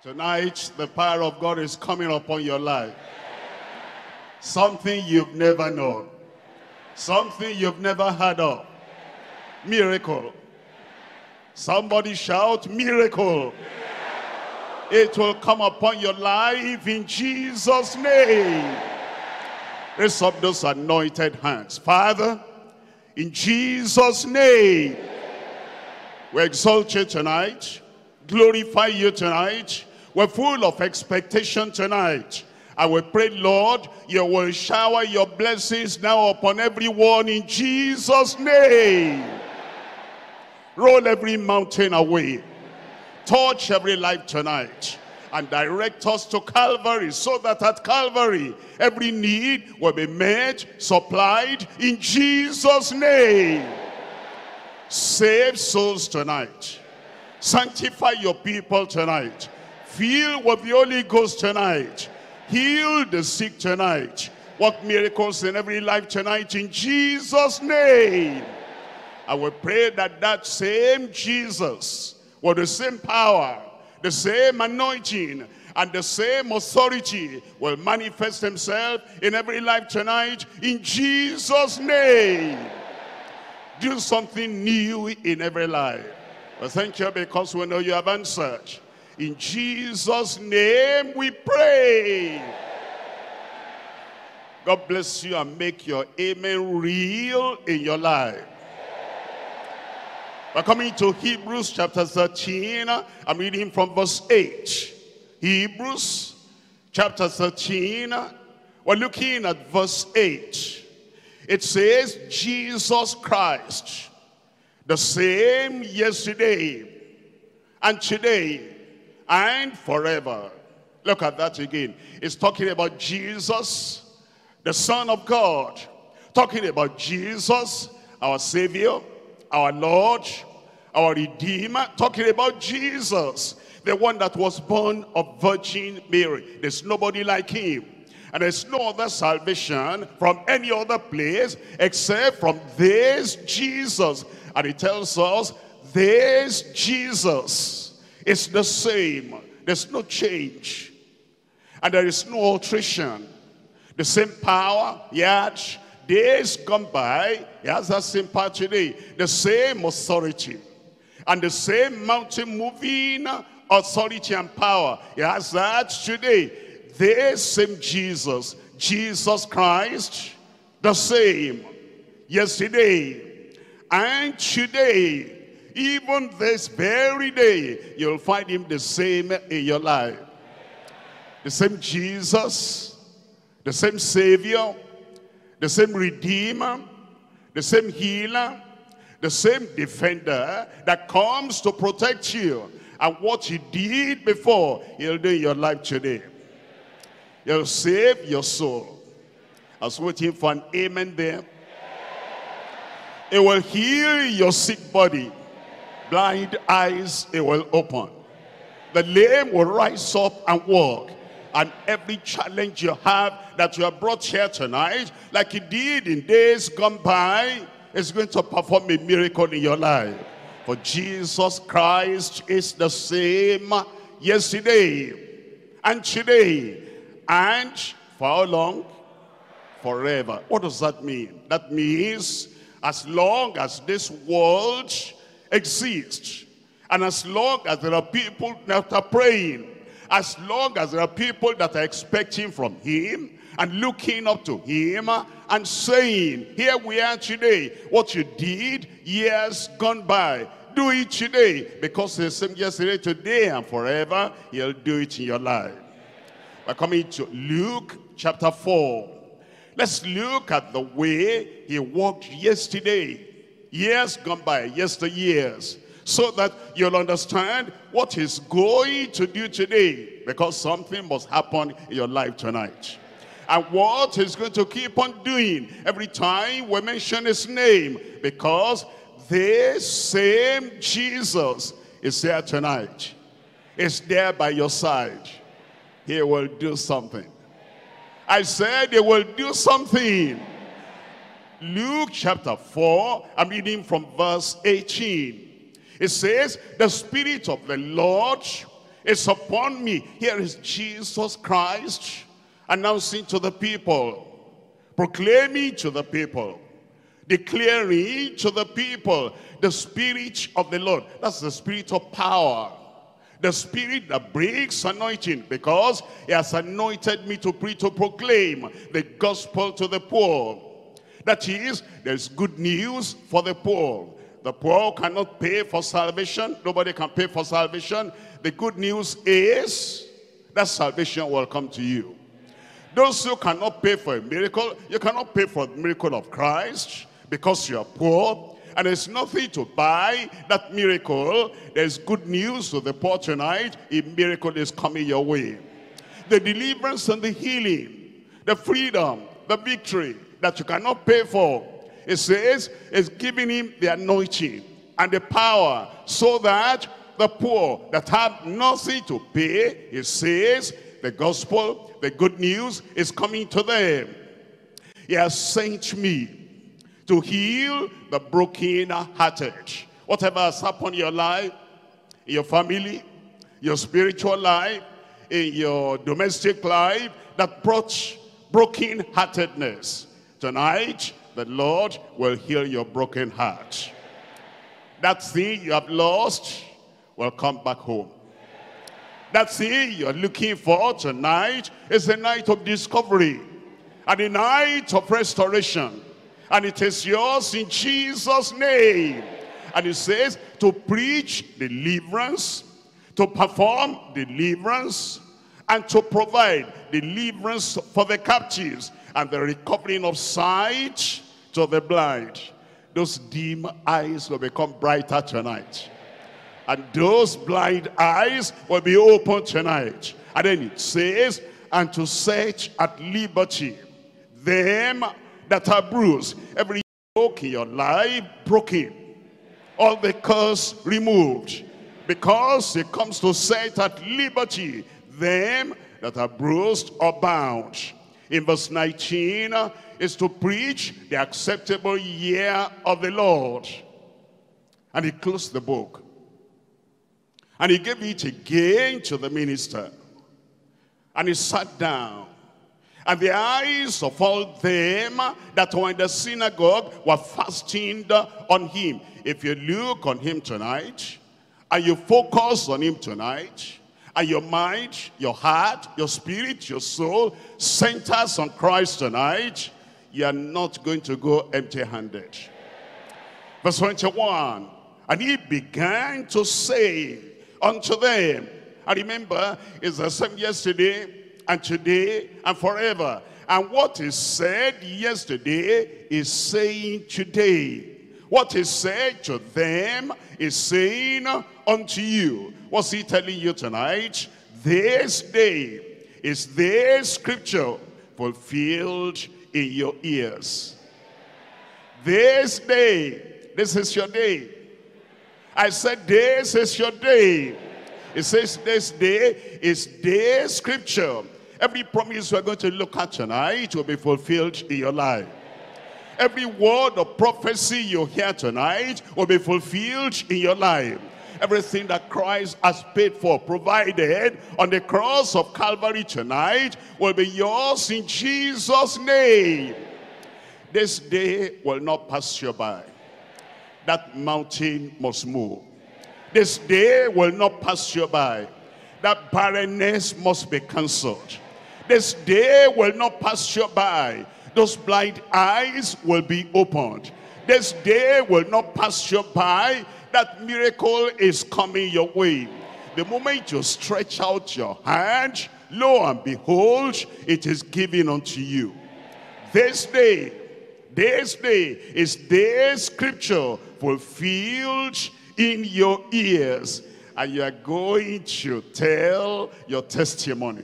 Tonight, the power of God is coming upon your life. Something you've never known. Something you've never heard of. Miracle. Somebody shout, miracle. It will come upon your life in Jesus' name. Raise up those anointed hands. Father, in Jesus' name, we exalt you tonight, glorify you tonight. We're full of expectation tonight. I will pray, Lord, you will shower your blessings now upon everyone in Jesus' name. Roll every mountain away. Touch every life tonight. And direct us to Calvary, so that at Calvary, every need will be met, supplied in Jesus' name. Save souls tonight. Sanctify your people tonight. Fill with the Holy Ghost tonight. Heal the sick tonight. Work miracles in every life tonight in Jesus' name. I will pray that that same Jesus, with the same power, the same anointing, and the same authority, will manifest himself in every life tonight in Jesus' name. Do something new in every life. Well, thank you, because we know you have answered. In Jesus' name we pray. God bless you and make your amen real in your life. We're coming to Hebrews chapter 13. I'm reading from verse 8. Hebrews chapter 13. We're looking at verse 8. It says, Jesus Christ, the same yesterday and today and forever. Look at that again. It's talking about Jesus, the Son of God. Talking about Jesus, our Savior, our Lord, our Redeemer. Talking about Jesus, the one that was born of Virgin Mary. There's nobody like him. And there's no other salvation from any other place except from this Jesus. And it tells us this Jesus is the same. There's no change. And there is no alteration. The same power he had days gone by, he has that same power today. The same authority. And the same mountain moving authority and power, he has that today. This same Jesus, Jesus Christ, the same yesterday and today. Even this very day, you'll find him the same in your life. The same Jesus, the same Savior, the same Redeemer, the same Healer, the same Defender that comes to protect you. And what he did before, he'll do in your life today. He'll save your soul. I was waiting for an amen there. It will heal your sick body. Blind eyes, it will open. The lame will rise up and walk. And every challenge you have that you have brought here tonight, like he did in days gone by, is going to perform a miracle in your life. For Jesus Christ is the same yesterday and today and for how long? Forever. What does that mean? That means as long as this world exists, and as long as there are people that are praying, as long as there are people that are expecting from him and looking up to him and saying, here we are today, what you did years gone by, do it today, because the same yesterday, today, and forever, he'll do it in your life. We're coming to Luke chapter 4. Let's look at the way he walked yesterday, years gone by, yesteryears, so that you'll understand what he's going to do today, because something must happen in your life tonight. And what he's going to keep on doing every time we mention his name, because this same Jesus is there tonight. Is there by your side. He will do something. I said he will do something. Luke chapter 4, I'm reading from verse 18. It says, the Spirit of the Lord is upon me. Here is Jesus Christ announcing to the people, proclaiming to the people, declaring to the people the Spirit of the Lord. That's the Spirit of power. The Spirit that brings anointing, because he has anointed me to preach, to proclaim the gospel to the poor. That is, there's good news for the poor. The poor cannot pay for salvation. Nobody can pay for salvation. The good news is that salvation will come to you. Those who cannot pay for a miracle, you cannot pay for the miracle of Christ because you are poor. And there's nothing to buy that miracle. There's good news to the poor tonight. A miracle is coming your way. The deliverance and the healing, the freedom, the victory that you cannot pay for. It says it's giving him the anointing and the power so that the poor that have nothing to pay, it says the gospel, the good news is coming to them. He has sent me to heal the broken-hearted. Whatever has happened in your life, in your family, your spiritual life, in your domestic life, that brought broken-heartedness. Tonight, the Lord will heal your broken heart. That thing you have lost will come back home. That thing you're looking for tonight is a night of discovery and a night of restoration. And it is yours in Jesus' name. And it says to preach deliverance, to perform deliverance, and to provide deliverance for the captives and the recovering of sight to the blind. Those dim eyes will become brighter tonight. And those blind eyes will be open tonight. And then it says, and to set at liberty them that are bruised. Every yoke in your life broken. All the curse removed. Because it comes to set at liberty them that are bruised or bound. In verse 19 is to preach the acceptable year of the Lord. And he closed the book. And he gave it again to the minister. And he sat down. And the eyes of all them that were in the synagogue were fastened on him. If you look on him tonight, and you focus on him tonight, and your mind, your heart, your spirit, your soul centers on Christ tonight, you are not going to go empty-handed. Verse 21, and he began to say unto them, and remember, it's the same yesterday, and today, and forever. And what is said yesterday is saying today. What is said to them is saying unto you. What's he telling you tonight? This day is this scripture fulfilled in your ears. This day, this is your day. I said this is your day. It says this day is this scripture. Every promise we're going to look at tonight will be fulfilled in your life. Every word of prophecy you hear tonight will be fulfilled in your life. Everything that Christ has paid for, provided on the cross of Calvary tonight, will be yours in Jesus' name. This day will not pass you by. That mountain must move. This day will not pass you by. That barrenness must be cancelled. This day will not pass you by. Those blind eyes will be opened. This day will not pass you by. That miracle is coming your way. The moment you stretch out your hand, lo and behold, it is given unto you. This day is this scripture fulfilled in your ears. And you are going to tell your testimony.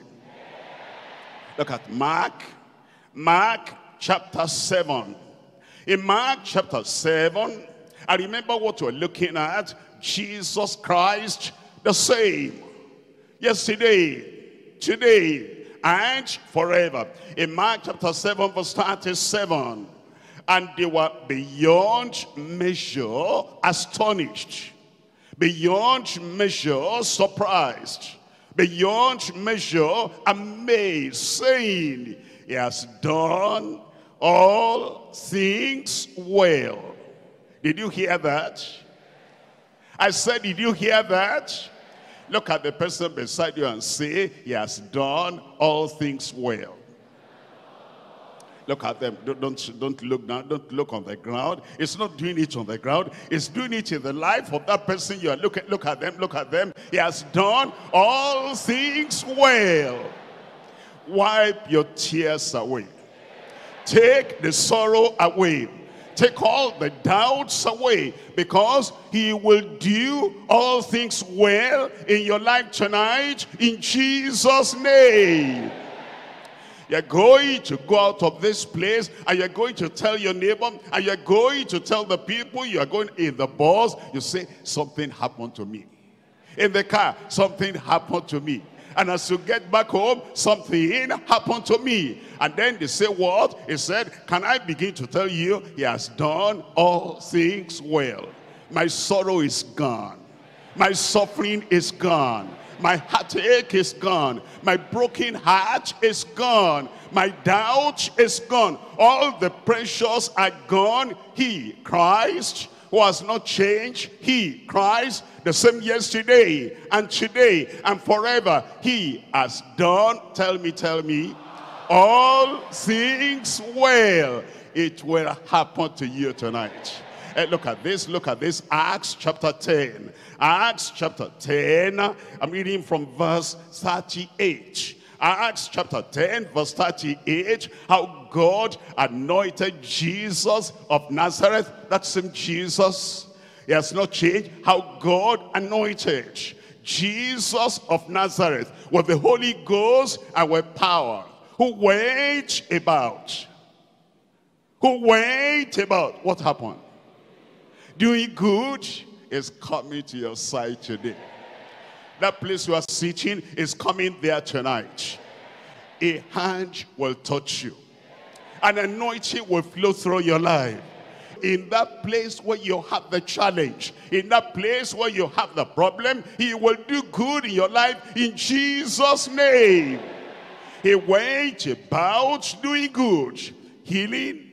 Look at Mark chapter 7. In Mark chapter 7, I remember what we're looking at. Jesus Christ the same. Yesterday, today, and forever. In Mark chapter 7 verse 37. And they were beyond measure astonished. Beyond measure surprised. beyond measure amazed, saying, he has done all things well. Did you hear that? I said, did you hear that? Look at the person beside you and say, he has done all things well. Look at them. Don't look down. Don't look on the ground. It's not doing it on the ground. It's doing it in the life of that person you are looking. Look at them. Look at them. He has done all things well. Wipe your tears away. Take the sorrow away. Take all the doubts away, because he will do all things well in your life tonight, in Jesus' name. You're going to go out of this place, and you're going to tell your neighbor, and you're going to tell the people you are going in the bus. You say, something happened to me. In the car, something happened to me. And as you get back home, something happened to me. And then they say, what? He said, can I begin to tell you, he has done all things well. My sorrow is gone. My suffering is gone. My heartache is gone. My broken heart is gone. My doubt is gone. All the pressures are gone. He, Christ, who has not changed, he, Christ, the same yesterday and today and forever, he has done, tell me, all things well. It will happen to you tonight. Look at this, Acts chapter 10. Acts chapter 10, I'm reading from verse 38. Acts chapter 10, verse 38, how God anointed Jesus of Nazareth, that same Jesus. He has not changed. How God anointed Jesus of Nazareth with the Holy Ghost and with power, who went about. What happened? Doing good is coming to your side today. That place you are sitting is coming there tonight. A hand will touch you. An anointing will flow through your life. In that place where you have the challenge, in that place where you have the problem, he will do good in your life in Jesus' name. He went about doing good, healing.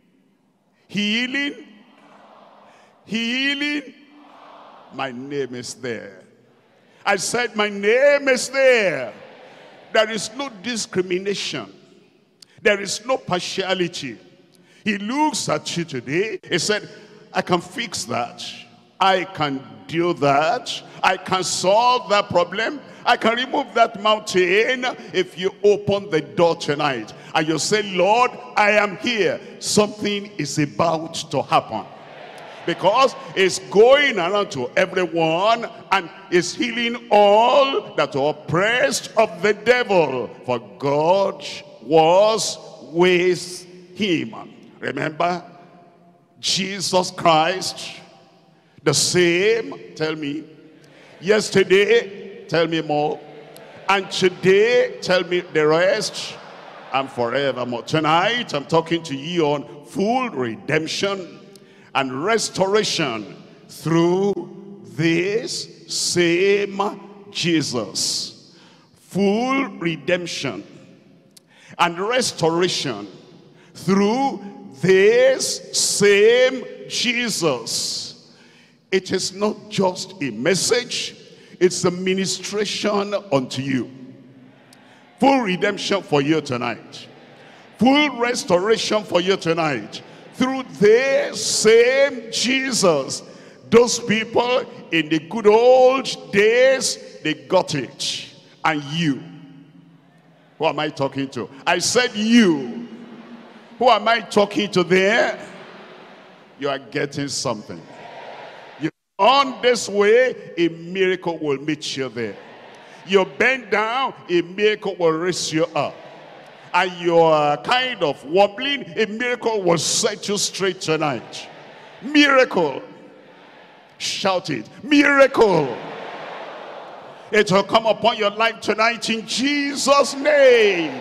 My name is there. I said, my name is there. There is no discrimination. There is no partiality. He looks at you today. He said, I can fix that. I can do that. I can solve that problem. I can remove that mountain if you open the door tonight. And you say, Lord, I am here. Something is about to happen. Because it's going around to everyone and is healing all that are oppressed of the devil. For God was with him. Remember, Jesus Christ, the same, tell me, yesterday, tell me more, and today, tell me the rest, and forevermore. Tonight, I'm talking to you on full redemption and restoration through this same Jesus. Full redemption and restoration through this same Jesus. It is not just a message, it's a ministration unto you. Full redemption for you tonight. Full restoration for you tonight. Through this same Jesus. Those people in the good old days, they got it. And you. Who am I talking to? I said you. Who am I talking to there? You are getting something. You on this way, a miracle will meet you there. You bend down, a miracle will raise you up. And you're kind of wobbling, a miracle will set you straight tonight. Miracle. Shout it. Miracle. It will come upon your life tonight in Jesus' name.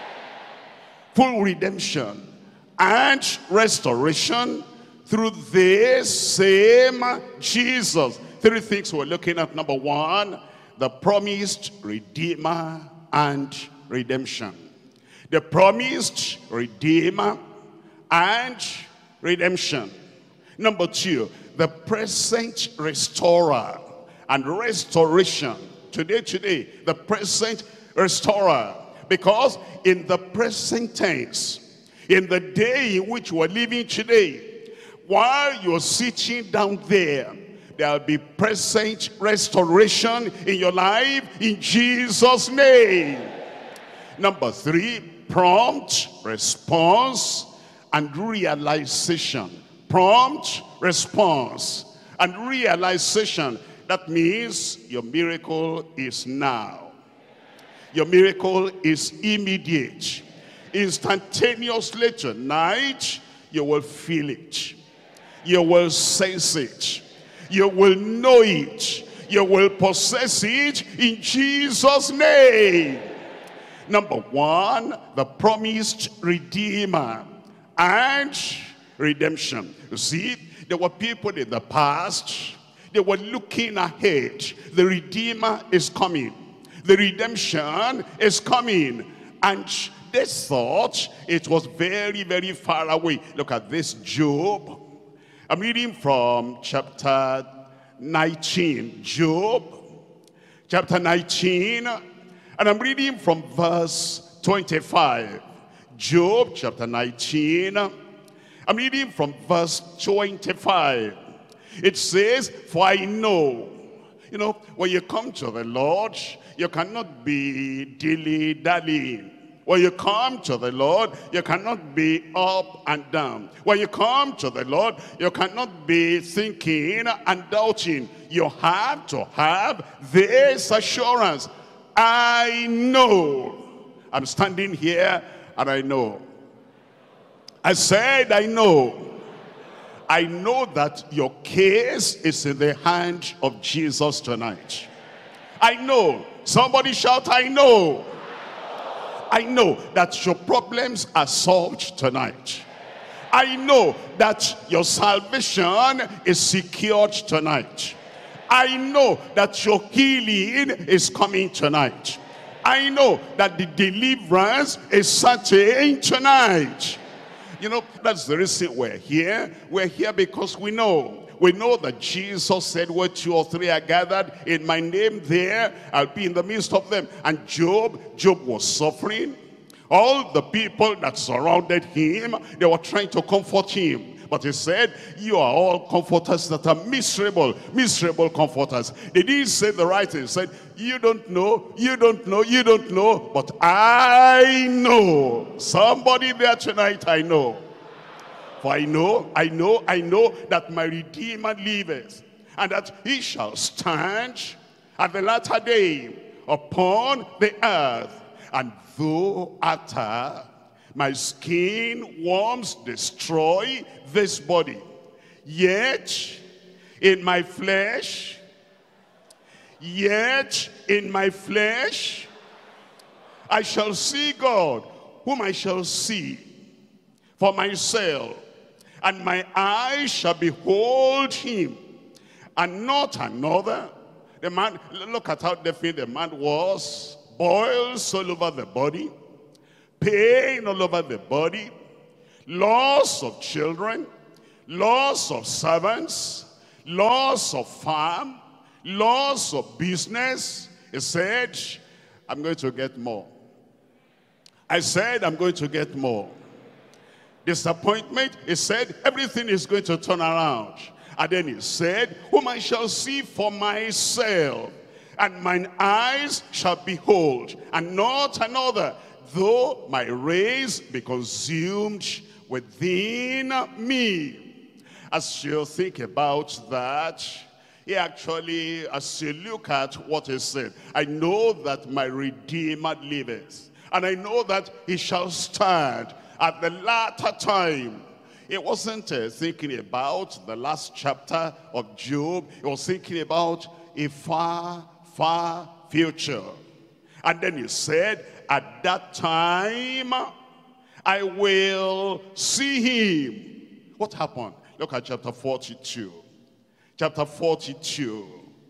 Full redemption and restoration through this same Jesus. Three things we're looking at. Number one, the promised Redeemer and redemption. The promised Redeemer and redemption. Number 2, the present restorer and restoration. Today, the present restorer. Because in the present tense, in the day in which we're living today, while you're sitting down there, there'll be present restoration in your life in Jesus' name. Number 3, prompt response and realization. Prompt response and realization. That means your miracle is now. Your miracle is immediate. Instantaneously tonight, you will feel it. You will sense it. You will know it. You will possess it in Jesus' name. Number 1, the promised Redeemer and redemption. You see, there were people in the past, they were looking ahead. The Redeemer is coming. The redemption is coming. And they thought it was very, very far away. Look at this, Job. I'm reading from chapter 19. Job, chapter 19. And I'm reading from verse 25. Job, chapter 19. I'm reading from verse 25. It says, for I know. You know, when you come to the Lord, you cannot be dilly-dallying. When you come to the Lord, you cannot be up and down. When you come to the Lord, you cannot be thinking and doubting. You have to have this assurance. I know. I'm standing here and I know. I said I know. I know that your case is in the hand of Jesus tonight. I know. Somebody shout, I know. I know that your problems are solved tonight. I know that your salvation is secured tonight. I know that your healing is coming tonight. I know that the deliverance is certain tonight. You know, that's the reason we're here. We're here because we know. We know that Jesus said, where 2 or 3 are gathered in my name, there I'll be in the midst of them. And Job was suffering. All the people that surrounded him, they were trying to comfort him. But he said, you are all comforters that are miserable comforters. They didn't say the right thing. He said, you don't know, but I know. Somebody there tonight, I know. For I know that my Redeemer liveth, and that he shall stand at the latter day upon the earth. And though after my skin worms destroy this body, yet in my flesh, I shall see God, whom I shall see for myself, and my eyes shall behold him, and not another. The man, look at how definite the man was. Boils all over the body, pain all over the body, loss of children, loss of servants, loss of farm, loss of business. He said, I'm going to get more. I said, I'm going to get more. Disappointment, he said, everything is going to turn around. And then he said, whom I shall see for myself, and mine eyes shall behold, and not another, though my race be consumed within me. As you think about that, he actually, as you look at what he said, I know that my Redeemer liveth, and I know that he shall stand at the latter time. He wasn't thinking about the last chapter of Job. He was thinking about a far future. And then he said, at that time I will see him. What happened? Look at chapter 42. Chapter 42.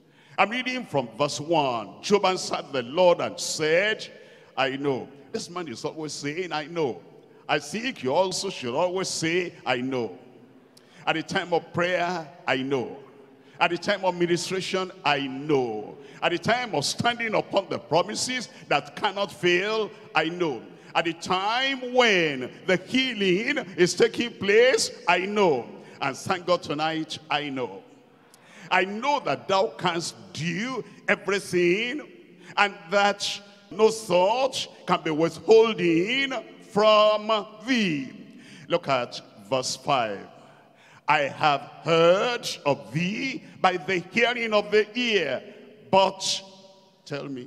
I'm reading from verse 1. Job answered the Lord and said, I know. This man is always saying, I know. I think you also should always say, I know. At the time of prayer, I know. At the time of ministration, I know. At the time of standing upon the promises that cannot fail, I know. At the time when the healing is taking place, I know. And thank God tonight, I know. I know that thou canst do everything, and that no thought can be withholding from thee. Look at verse 5. I have heard of thee by the hearing of the ear, but, tell me,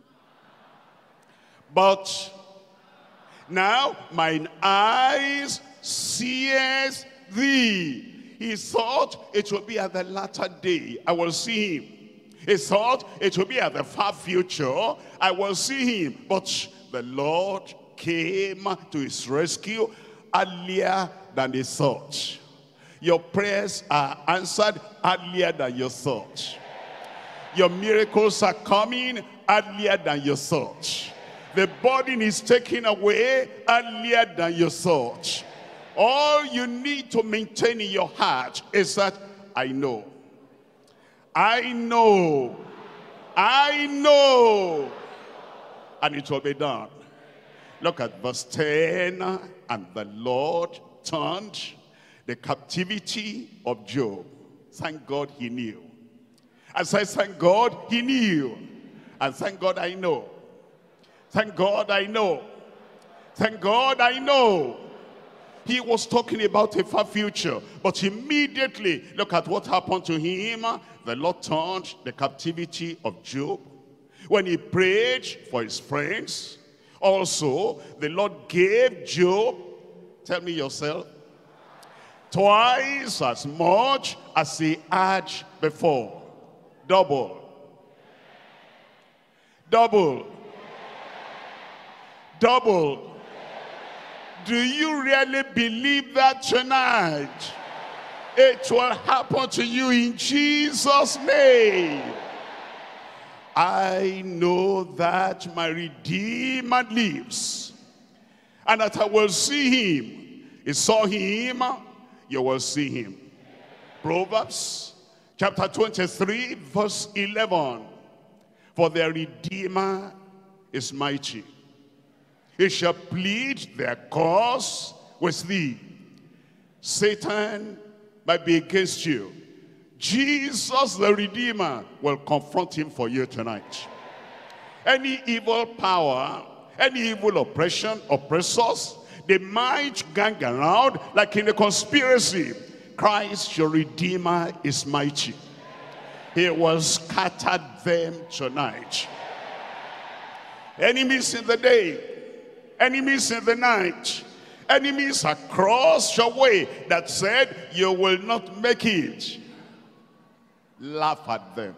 but now mine eyes seeth thee. He thought it would be at the latter day I will see him. He thought it would be at the far future I will see him. But the Lord came to his rescue earlier than he thought. Your prayers are answered earlier than you thought. Your miracles are coming earlier than you thought. The burden is taken away earlier than you thought. All you need to maintain in your heart is that, I know. I know. I know. And it will be done. Look at verse 10. And the Lord turned the captivity of Job. Thank God he knew. As I thank God, he knew. And thank God I know. Thank God I know. Thank God I know. He was talking about a far future, but immediately, look at what happened to him. The Lord turned the captivity of Job. When he prayed for his friends, also, the Lord gave Job, tell me yourself, twice as much as he had before. Double. Double. Double. Do you really believe that tonight? It will happen to you in Jesus' name. I know that my Redeemer lives, and that I will see him. You saw him, you will see him. Proverbs chapter 23, verse 11. For their Redeemer is mighty. He shall plead their cause with thee. Satan might be against you. Jesus the Redeemer will confront him for you tonight. Any evil power, any evil oppression, oppressors, they might gang around like in a conspiracy. Christ your Redeemer is mighty. He will scatter them tonight. Enemies in the day, enemies in the night, enemies across your way that said you will not make it. Laugh at them.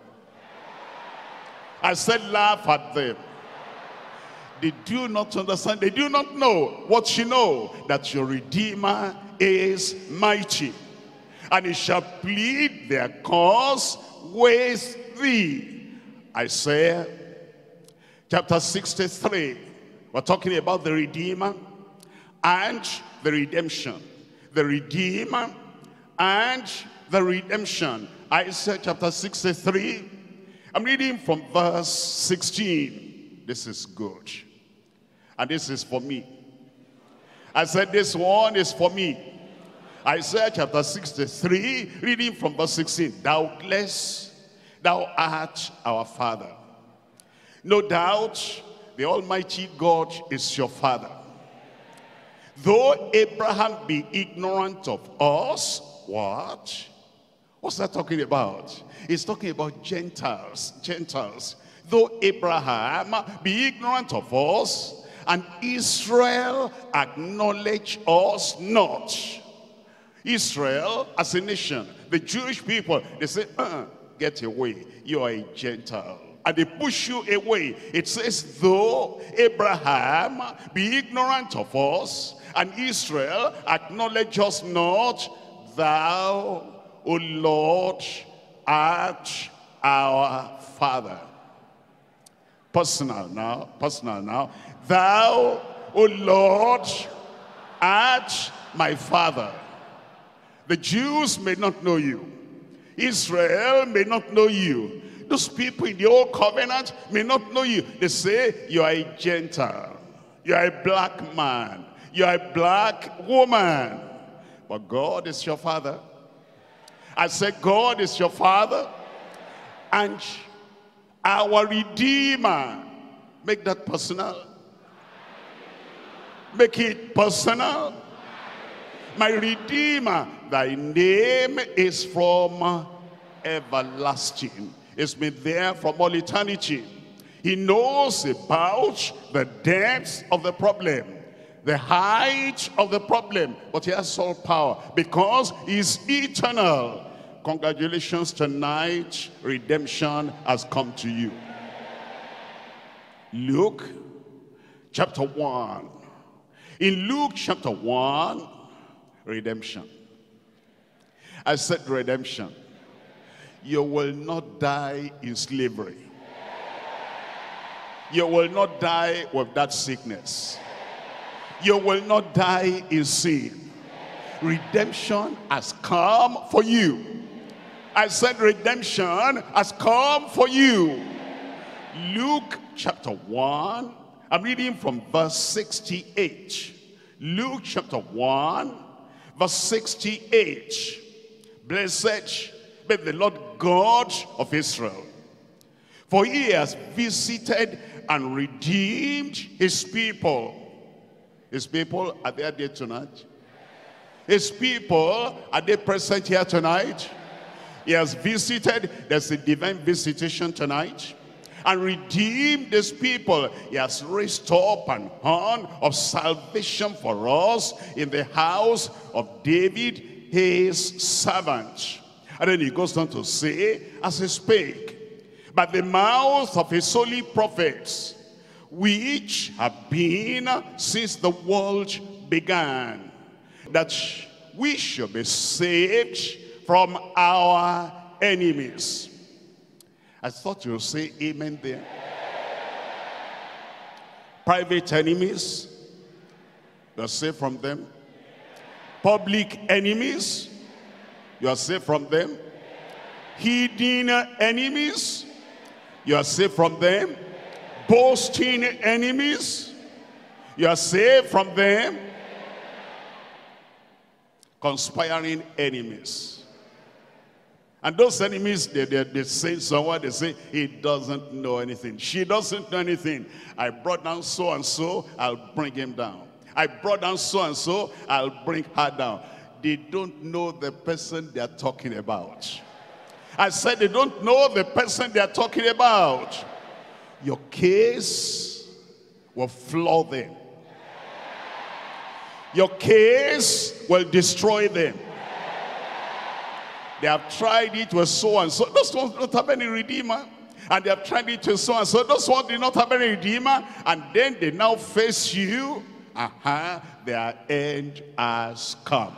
I said laugh at them. They do not understand, they do not know what you know, that your Redeemer is mighty, and he shall plead their cause with thee. Isaiah chapter 63. We're talking about the Redeemer and the redemption. The Redeemer and the redemption. Isaiah chapter 63. I'm reading from verse 16. This is good. And this is for me. I said this one is for me. Isaiah chapter 63, reading from verse 16. Doubtless thou art our Father. No doubt the Almighty God is your Father. Though Abraham be ignorant of us, what? What's that talking about? It's talking about Gentiles. Gentiles. Though Abraham be ignorant of us, and Israel acknowledge us not. Israel as a nation, the Jewish people, they say, get away, you are a Gentile. And they push you away. It says, though Abraham be ignorant of us, and Israel acknowledge us not, thou, O Lord, art our Father. Personal now, personal now. Thou, O Lord, art my Father. The Jews may not know you. Israel may not know you. Those people in the old covenant may not know you. They say, you are a Gentile. You are a black man. You are a black woman. But God is your Father. I said, God is your Father. And our Redeemer. Make that personal. Make it personal. My Redeemer, thy name is from everlasting. It's been there from all eternity. He knows about the depths of the problem, the height of the problem, but he has all power because he's eternal. Congratulations, tonight, redemption has come to you. Luke chapter 1. In Luke chapter 1, redemption. I said redemption. You will not die in slavery. You will not die with that sickness. You will not die in sin. Redemption has come for you. I said redemption has come for you. Luke chapter 1, I'm reading from verse 68. Luke chapter 1, verse 68. Blessed be the Lord God of Israel, for he has visited and redeemed his people. His people, are they there tonight? His people, are they present here tonight? He has visited, there's a divine visitation tonight, and redeemed his people. He has raised up an horn of salvation for us in the house of David, his servant. And then he goes on to say, as he spake by the mouth of his holy prophets, which have been since the world began, that we should be saved from our enemies. I thought you would say amen there. Private enemies, you are saved from them. Public enemies, you are saved from them. Hidden enemies, you are saved from them. Boasting enemies, you are saved from them. Conspiring enemies. And those enemies, they say someone, they say, he doesn't know anything. She doesn't know anything. I brought down so-and-so, I'll bring him down. I brought down so-and-so, I'll bring her down. They don't know the person they're talking about. I said they don't know the person they're talking about. Your case will floor them. Your case will destroy them. They have tried it with so-and-so. Those ones don't have any redeemer. And they have tried it with so-and-so. Those ones did not have any redeemer. And then they now face you. Their end has come.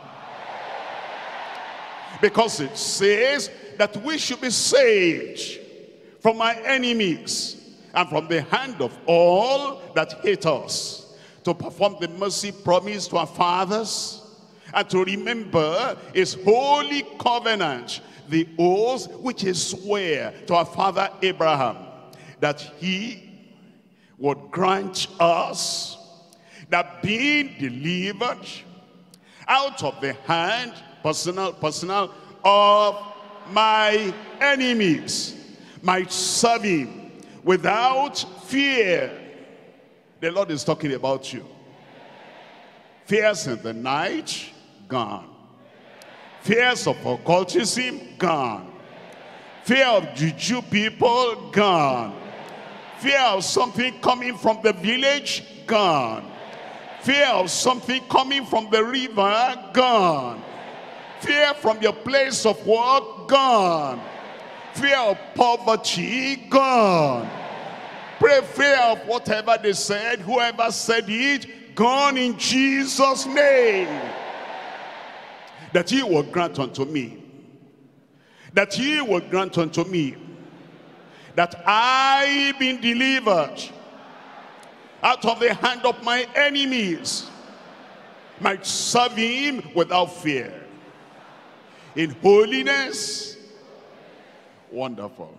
Because it says that we should be saved from our enemies and from the hand of all that hate us, to perform the mercy promised to our fathers, and to remember his holy covenant, the oath which he sware to our father Abraham, that he would grant us that being delivered out of the hand, personal, of my enemies, might serve him without fear. The Lord is talking about you. Fears in the night, gone. Fears of occultism, gone. Fear of juju people, gone. Fear of something coming from the village, gone. Fear of something coming from the river, gone. Fear from your place of work, gone. Fear of poverty, gone. Pray fear of whatever they said, whoever said it, gone in Jesus' name. That he will grant unto me. That he will grant unto me that I, being delivered out of the hand of my enemies, might serve him without fear, in holiness. Wonderful.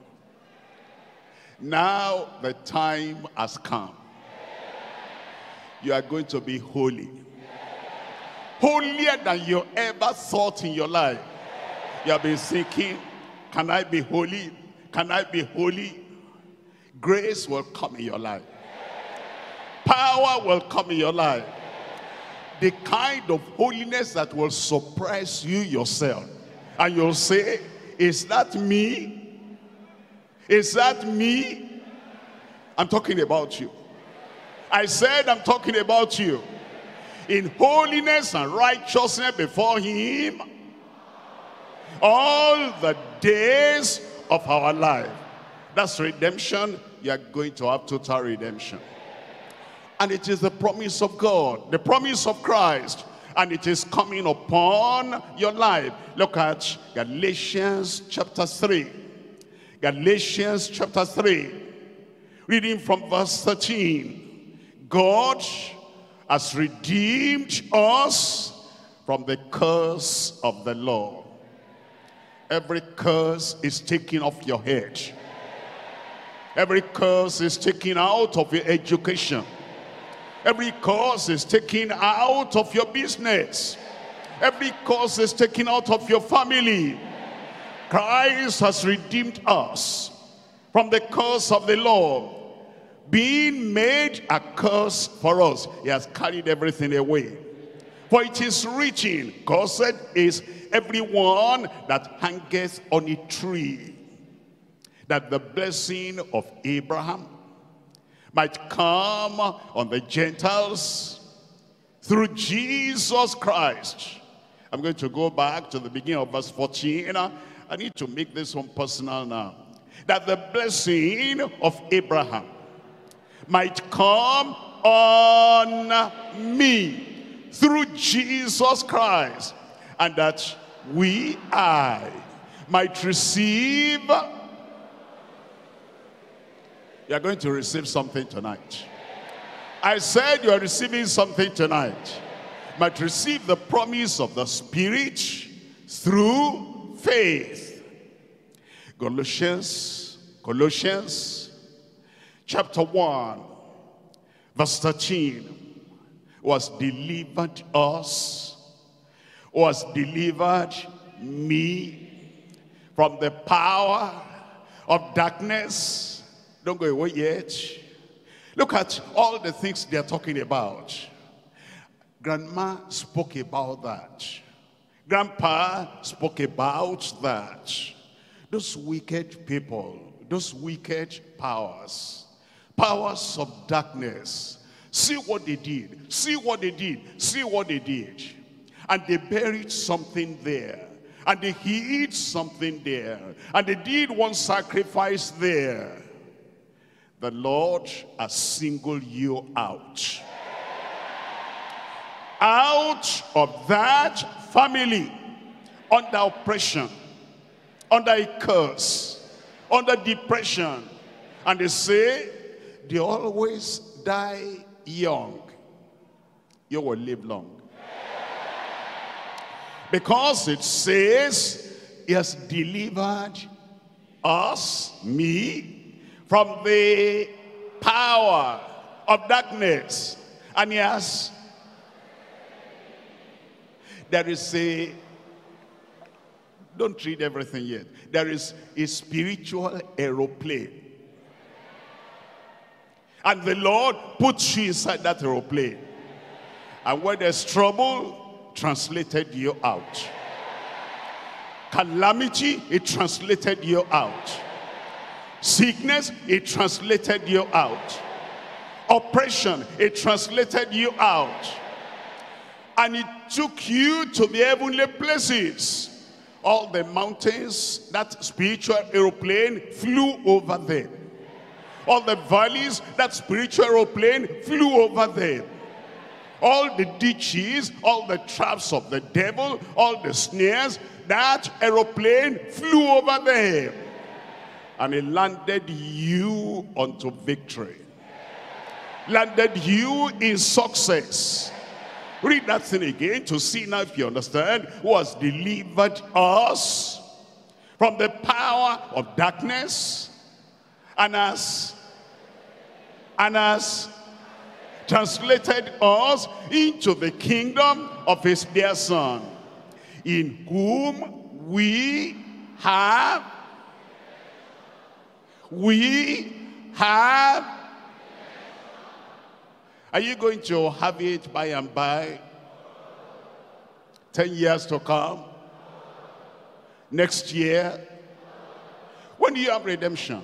Now the time has come. You are going to be holy. Holier than you ever thought in your life. You have been thinking, can I be holy? Can I be holy? Grace will come in your life. Power will come in your life. The kind of holiness that will surprise you yourself. And you'll say, is that me? Is that me? I'm talking about you. I said I'm talking about you. In holiness and righteousness before him all the days of our life. That's redemption. You are going to have total redemption. And it is the promise of God, the promise of Christ, and it is coming upon your life. Look at Galatians chapter 3. Galatians chapter 3, reading from verse 13. God has redeemed us from the curse of the law. Every curse is taken off your head. Every curse is taken out of your education. Every curse is taken out of your business. Every curse is taken out of your family. Christ has redeemed us from the curse of the law, being made a curse for us. He has carried everything away. For it is written, cursed is everyone that hangeth on a tree, that the blessing of Abraham might come on the Gentiles through Jesus Christ. I'm going to go back to the beginning of verse 14. I need to make this one personal now. That the blessing of Abraham might come on me through Jesus Christ, and that I might receive. You are going to receive something tonight. I said you are receiving something tonight. Might receive the promise of the Spirit through faith. Colossians chapter 1 verse 13. Was delivered us, was delivered me from the power of darkness. Don't go away yet. Look at all the things they're talking about. Grandma spoke about that. Grandpa spoke about that. Those wicked people, those wicked powers of darkness. See what they did, see what they did, see what they did. And they buried something there. And they hid something there. And they did one sacrifice there. The Lord has singled you out. Out of that family, under oppression, under a curse, under depression. And they say, they always die young. You will live long. Because it says, he has delivered us, me, from the power of darkness. And yes, there is a, don't read everything yet. There is a spiritual aeroplane. And the Lord puts you inside that aeroplane. And when there's trouble, translated you out. Calamity, it translated you out. Sickness, it translated you out. Oppression, it translated you out. And it took you to the heavenly places. All the mountains, that spiritual aeroplane flew over them. All the valleys, that spiritual aeroplane flew over them. All the ditches, all the traps of the devil, all the snares, that aeroplane flew over them. And he landed you unto victory. Landed you in success. Read that thing again to see now if you understand. Who has delivered us from the power of darkness and has translated us into the kingdom of his dear Son, in whom we have Are you going to have it by and by? 10 years to come? Next year? When do you have redemption?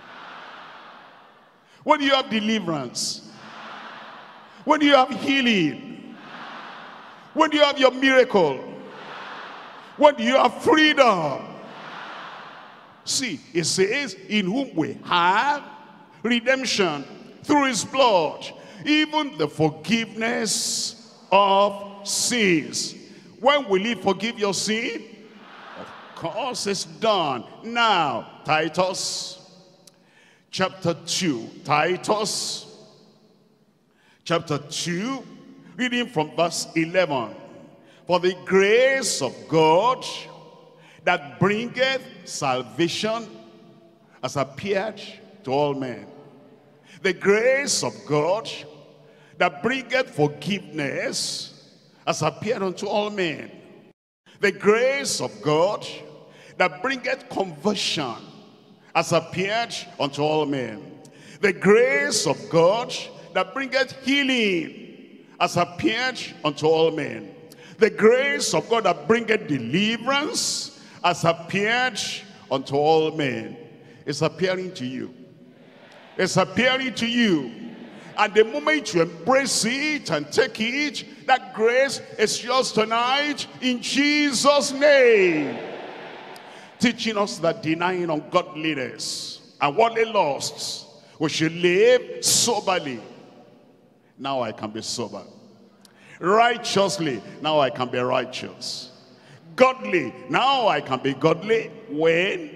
When do you have deliverance? When do you have healing? When do you have your miracle? When do you have freedom? See, it says, in whom we have redemption through his blood, even the forgiveness of sins. When will he forgive your sin? Of course, it's done. Now, Titus chapter 2. Titus chapter 2, reading from verse 11. For the grace of God that bringeth salvation has appeared to all men. The grace of God that bringeth forgiveness has appeared unto all men. The grace of God that bringeth conversion has appeared unto all men. The grace of God that bringeth healing has appeared unto all men. The grace of God that bringeth deliverance has appeared unto all men. It's appearing to you. It's appearing to you. And the moment you embrace it and take it, that grace is yours tonight in Jesus' name. Teaching us that denying ungodliness and worldly lusts, we should live soberly. Now I can be sober. Righteously, now I can be righteous. Godly, now I can be godly. When?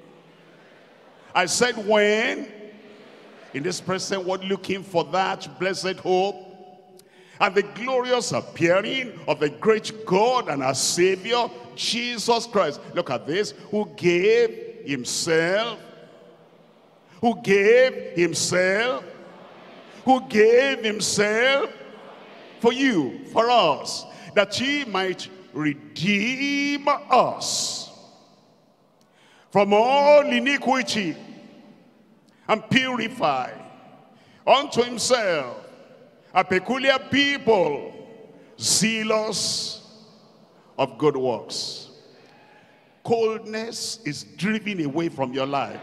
I said when? In this present world, looking for that blessed hope and the glorious appearing of the great God and our Savior, Jesus Christ. Look at this. Who gave himself for you, for us, that he might redeem us from all iniquity and purify unto himself a peculiar people, zealous of good works. Coldness is driven away from your life.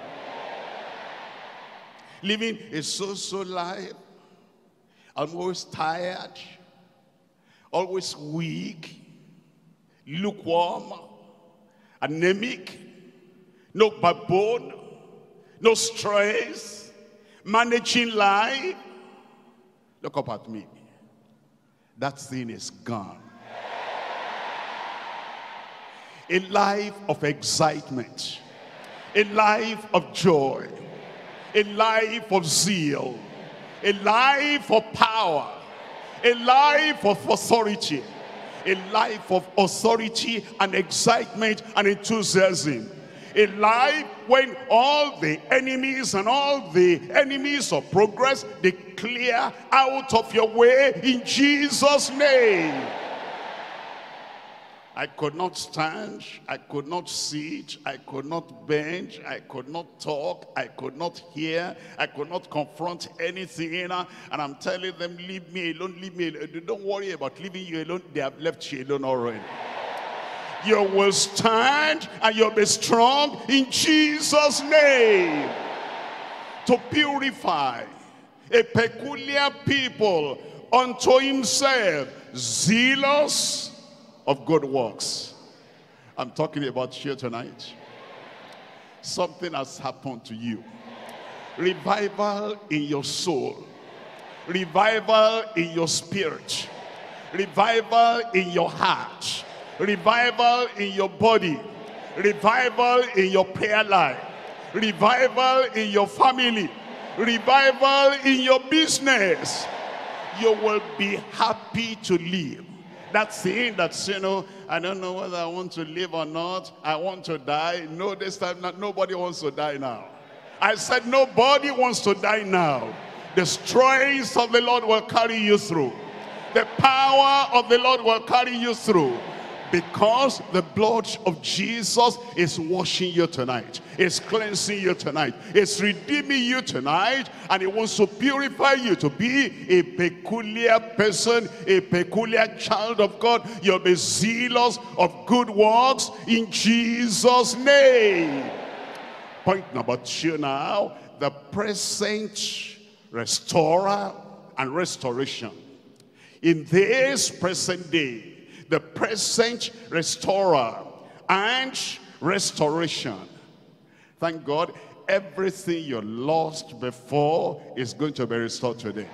Living a so-so life, always tired, always weak, lukewarm, anemic, no backbone, no stress, managing life. Look up at me. That thing is gone. A life of excitement, a life of joy, a life of zeal, a life of power, a life of authority, a life of authority and excitement and enthusiasm. A life when all the enemies and all the enemies of progress, they clear out of your way in Jesus' name. I could not stand, I could not sit, I could not bend, I could not talk, I could not hear, I could not confront anything. And I'm telling them, leave me alone, leave me alone. Don't worry about leaving you alone, they have left you alone already. You will stand and you'll be strong in Jesus' name. To purify a peculiar people unto himself, zealous of good works. I'm talking about you tonight. Something has happened to you. Revival in your soul. Revival in your spirit. Revival in your heart. Revival in your body. Revival in your prayer life. revival in your family, revival in your business. You will be happy to live. That thing that's, I don't know whether I want to live or not. I want to die. No, this time nobody wants to die now. I said nobody wants to die now. The strength of the Lord will carry you through. The power of the Lord will carry you through. Because the blood of Jesus is washing you tonight. It's cleansing you tonight. It's redeeming you tonight. And it wants to purify you to be a peculiar person, a peculiar child of God. You'll be zealous of good works in Jesus' name. Point number 2 now. The present restorer and restoration. In this present day, the present restorer and restoration. Thank God, everything you lost before is going to be restored today.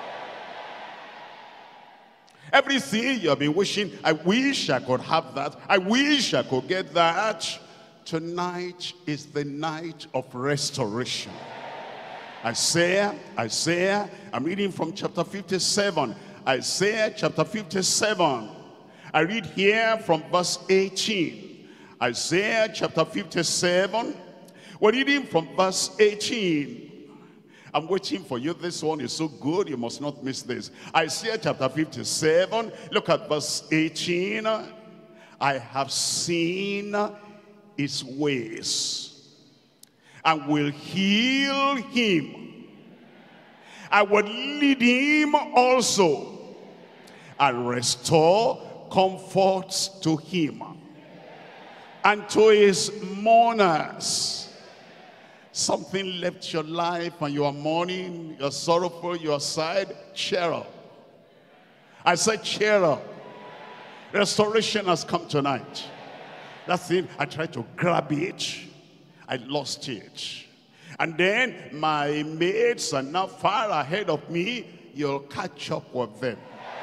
Everything you have been wishing, I wish I could have that, I wish I could get that. Tonight is the night of restoration. Isaiah, I'm reading from chapter 57. Isaiah chapter 57. I read here from verse 18. Isaiah chapter 57. We're reading from verse 18. I'm waiting for you. This one is so good, you must not miss this. Isaiah chapter 57. Look at verse 18. I have seen his ways and will heal him. I will lead him also and restore comforts to him and to his mourners. Something left your life and you are mourning, you're sorrowful, you are sad. Cheer up. I said cheer up. Restoration has come tonight. That's it. I tried to grab it, I lost it. And then my mates are now far ahead of me. You'll catch up with them.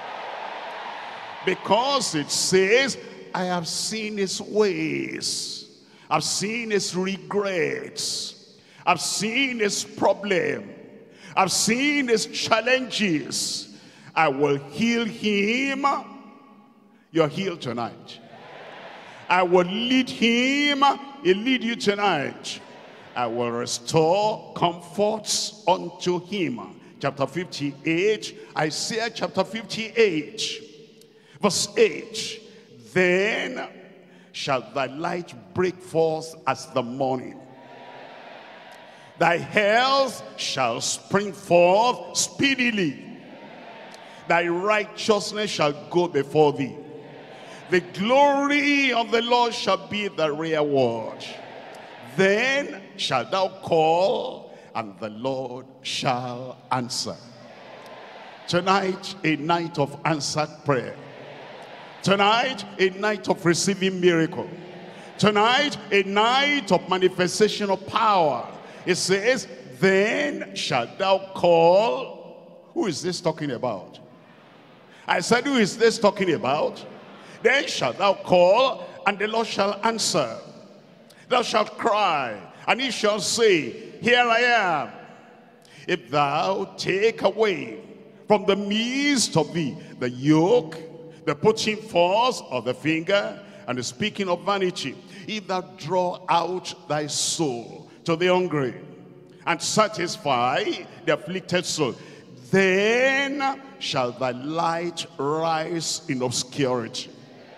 Because it says, I have seen his ways. I've seen his regrets. I've seen his problem. I've seen his challenges. I will heal him. You're healed tonight. I will lead him. He'll lead you tonight. I will restore comforts unto him. Chapter 58, Isaiah chapter 58. Verse 8, then shall thy light break forth as the morning. Thy health shall spring forth speedily. Thy righteousness shall go before thee. The glory of the Lord shall be the reward. Then shalt thou call, and the Lord shall answer. Tonight, a night of answered prayer. Tonight, a night of receiving miracle. Tonight, a night of manifestation of power. It says, then shalt thou call. Who is this talking about? I said, who is this talking about? Then shalt thou call, and the Lord shall answer. Thou shalt cry, and he shall say, here I am. If thou take away from the midst of thee the yoke, the putting forth of the finger, and the speaking of vanity, if thou draw out thy soul to the hungry, and satisfy the afflicted soul, then shall thy light rise in obscurity.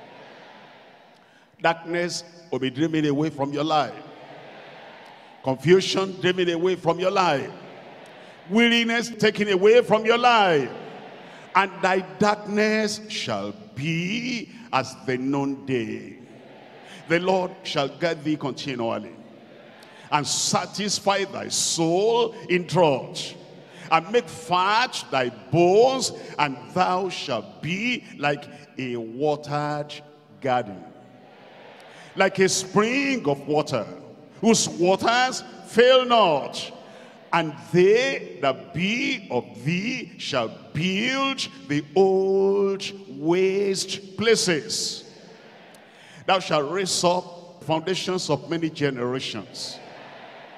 Darkness will be driven away from your life. Confusion driven away from your life. Weariness taken away from your life. And thy darkness shall be as the noonday. The Lord shall guide thee continually, and satisfy thy soul in drought, and make fat thy bones, and thou shalt be like a watered garden, like a spring of water, whose waters fail not. And they that be of thee shall build the old waste places. Thou shalt raise up foundations of many generations.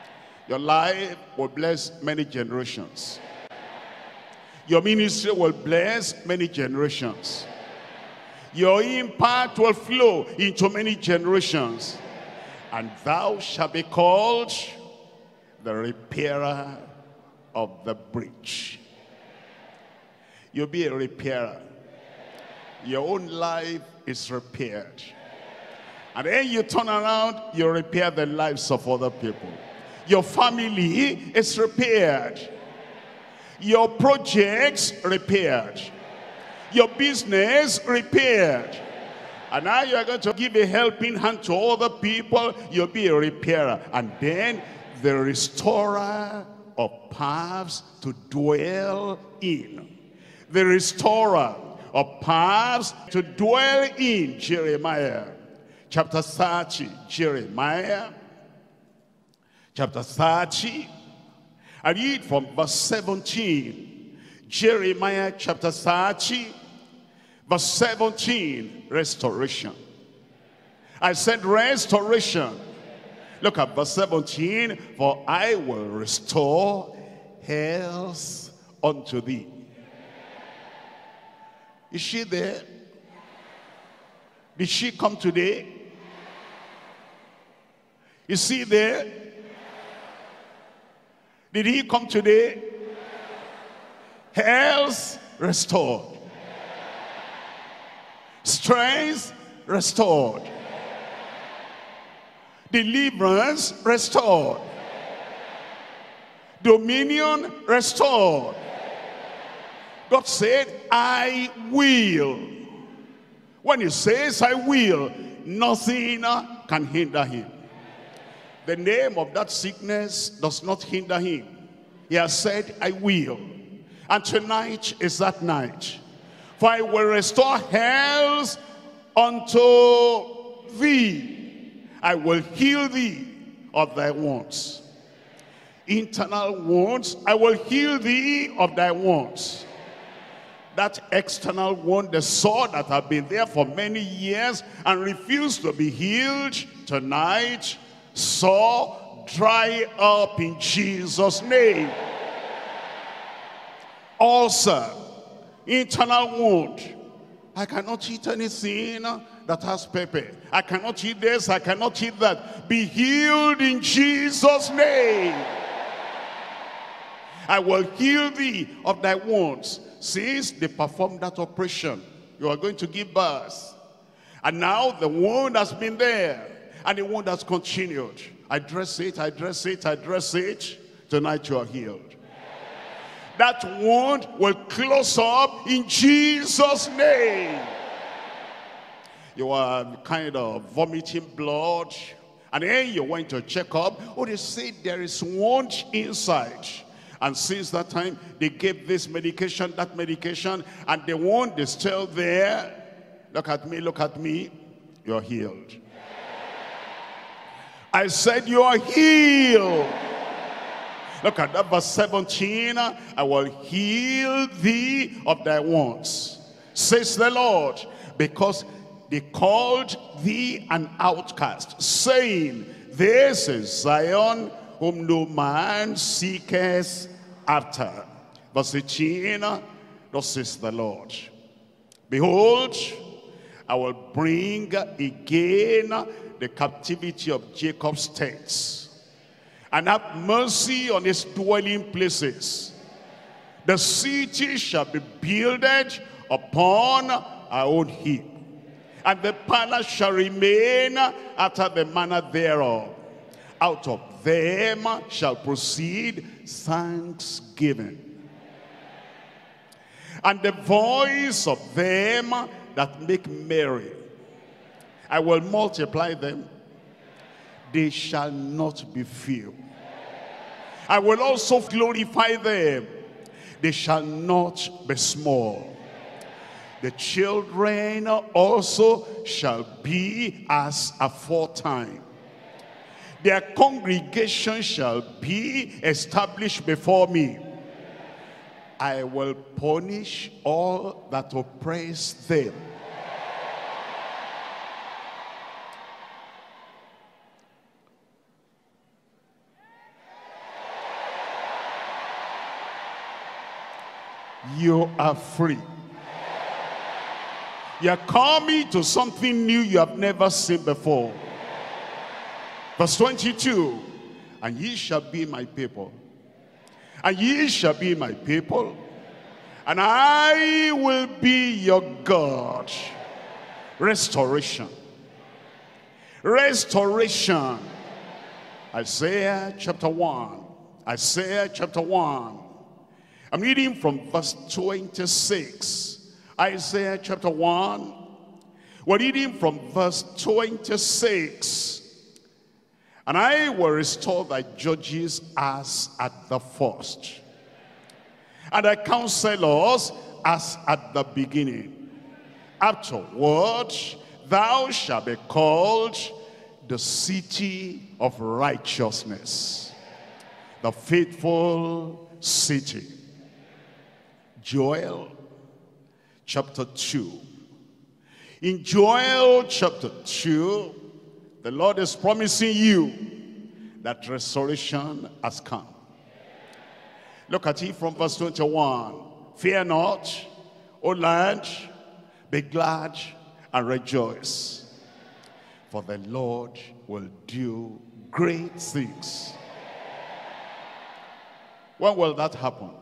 Your life will bless many generations. Your ministry will bless many generations. Your impact will flow into many generations. And thou shalt be called the repairer of the breach. You'll be a repairer. Your own life is repaired. And then you turn around, you repair the lives of other people. Your family is repaired. Your projects repaired. Your business repaired. And now you are going to give a helping hand to other people. You'll be a repairer. And then the restorer of paths to dwell in. The restorer of paths to dwell in. Jeremiah chapter 30. Jeremiah chapter 30. I read from verse 17. Jeremiah chapter 30, verse 17. Restoration. I said restoration. Look at verse 17. For I will restore health unto thee. Is she there? Did she come today? Is he there? Did he come today? Health restored. Strength restored. Deliverance restored. Dominion restored. God said, I will. When he says, I will, nothing can hinder him. The name of that sickness does not hinder him. He has said, I will. And tonight is that night. For I will restore health unto thee. I will heal thee of thy wounds. Internal wounds, I will heal thee of thy wounds. That external wound, the sore that have been there for many years and refused to be healed, tonight, sore, dry up in Jesus' name. Ulcer, internal wound. I cannot eat anything that has pepper. I cannot eat this, I cannot eat that. Be healed in Jesus' name. I will heal thee of thy wounds. Since they performed that operation, you are going to give birth. And now the wound has been there. And the wound has continued. I dress it, I dress it, I dress it. Tonight you are healed. That wound will close up in Jesus' name. You are kind of vomiting blood. And then you went to check up. Oh, they say there is wound inside. And since that time, they gave this medication, that medication, and the wound is still there. Look at me, look at me. You're healed. I said you are healed. Look at that verse 17. I will heal thee of thy wounds, says the Lord, because they called thee an outcast, saying, this is Zion, whom no man seeketh after. Verse 18, thus says the Lord, behold, I will bring again the captivity of Jacob's tents, and have mercy on his dwelling places. The city shall be builded upon our own heap, and the palace shall remain after the manner thereof. Out of them shall proceed thanksgiving, and the voice of them that make merry. I will multiply them. They shall not be few. I will also glorify them. They shall not be small. The children also shall be as aforetime. Their congregation shall be established before me. I will punish all that oppress them. you are free. You're coming to something new you have never seen before. Verse 22, and ye shall be my people, and ye shall be my people, and I will be your God. Restoration. Restoration. Isaiah chapter 1. Isaiah chapter 1. I'm reading from verse 26. Isaiah chapter 1. We're reading from verse 26. And I will restore thy judges as at the first, and thy counselors as at the beginning. Afterward, thou shalt be called the city of righteousness, the faithful city. Joel chapter 2. In Joel chapter 2, the Lord is promising you that restoration has come. Look at it from verse 21. Fear not, O land, be glad and rejoice, for the Lord will do great things. When will that happen?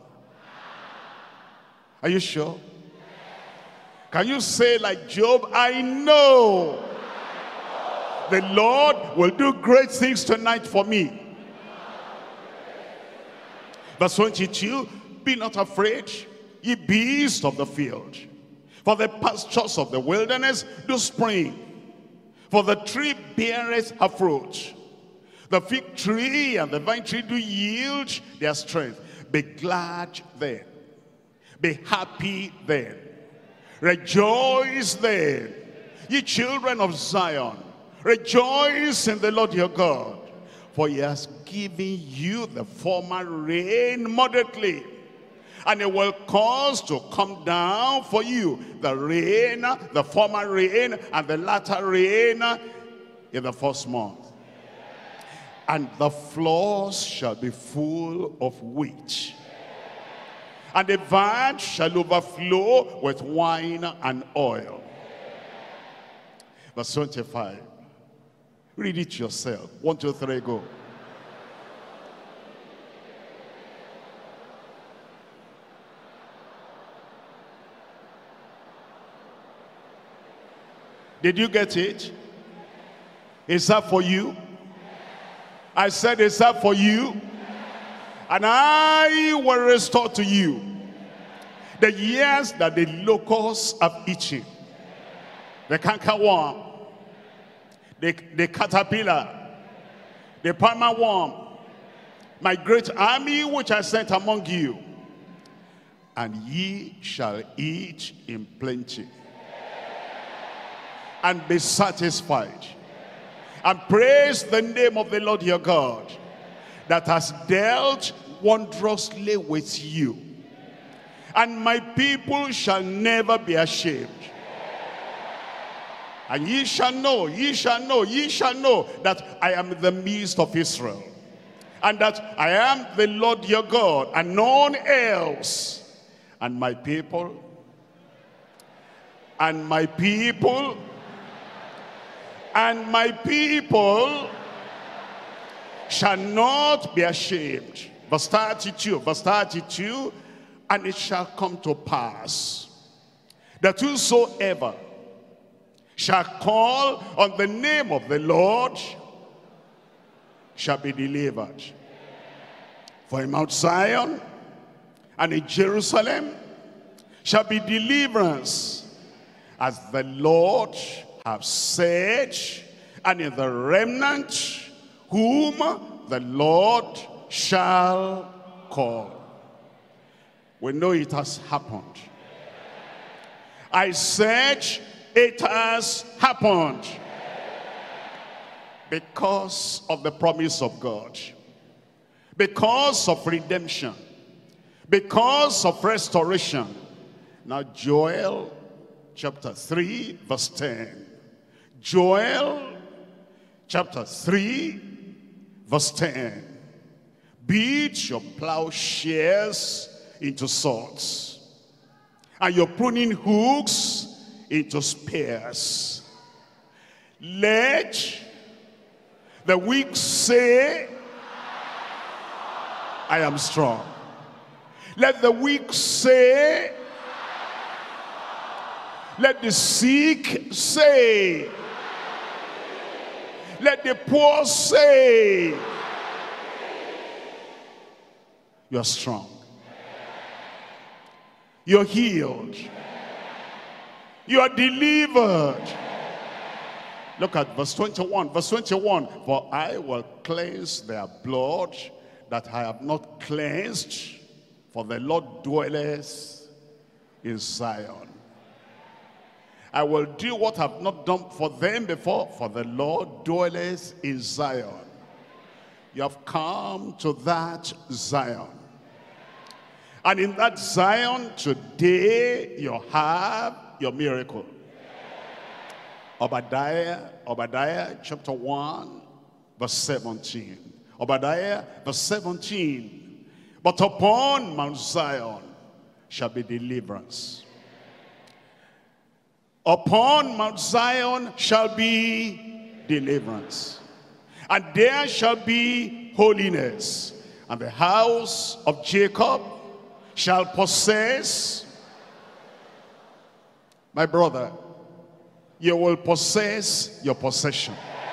Are you sure? Can you say like Job, I know the Lord will do great things tonight for me. Verse 22, be not afraid, ye beasts of the field, for the pastures of the wilderness do spring, for the tree beareth her fruit. The fig tree and the vine tree do yield their strength. Be glad then, be happy then, rejoice then, ye children of Zion. Rejoice in the Lord your God, for he has given you the former rain moderately, and it will cause to come down for you the rain, the former rain, and the latter rain in the first month. And the floors shall be full of wheat, and the vats shall overflow with wine and oil. Verse 25. Read it yourself. 1, 2, 3, go. Did you get it? Is that for you? I said, is that for you? And I will restore to you the years that the locusts have eaten, the cankerworm, the caterpillar, the palmer worm, my great army which I sent among you, and ye shall eat in plenty and be satisfied, and praise the name of the Lord your God, that has dealt wondrously with you. And my people shall never be ashamed. And ye shall know, ye shall know, ye shall know that I am in the midst of Israel, and that I am the Lord your God, and none else. And my people, and my people, and my people shall not be ashamed. Verse 32, verse 32, and it shall come to pass that whosoever shall call on the name of the Lord shall be delivered. For in Mount Zion and in Jerusalem shall be deliverance, as the Lord have said, and in the remnant whom the Lord shall call. We know it has happened. I said, it has happened because of the promise of God, because of redemption, because of restoration. Now Joel chapter 3 verse 10. Joel chapter 3 verse 10. Beat your plowshares into swords and you're pruning hooks into spears. Let the weak say, I am strong. Let the weak say, let the sick say, let the poor say, you're strong. You're healed. You are delivered. Look at verse 21. Verse 21. For I will cleanse their blood that I have not cleansed, for the Lord dwelleth in Zion. I will do what I have not done for them before, for the Lord dwelleth in Zion. You have come to that Zion. And in that Zion today, you have your miracle. Obadiah chapter 1, verse 17. Obadiah verse 17. But upon Mount Zion shall be deliverance. Upon Mount Zion shall be deliverance. And there shall be holiness. And the house of Jacob shall possess. My brother, you will possess your possession.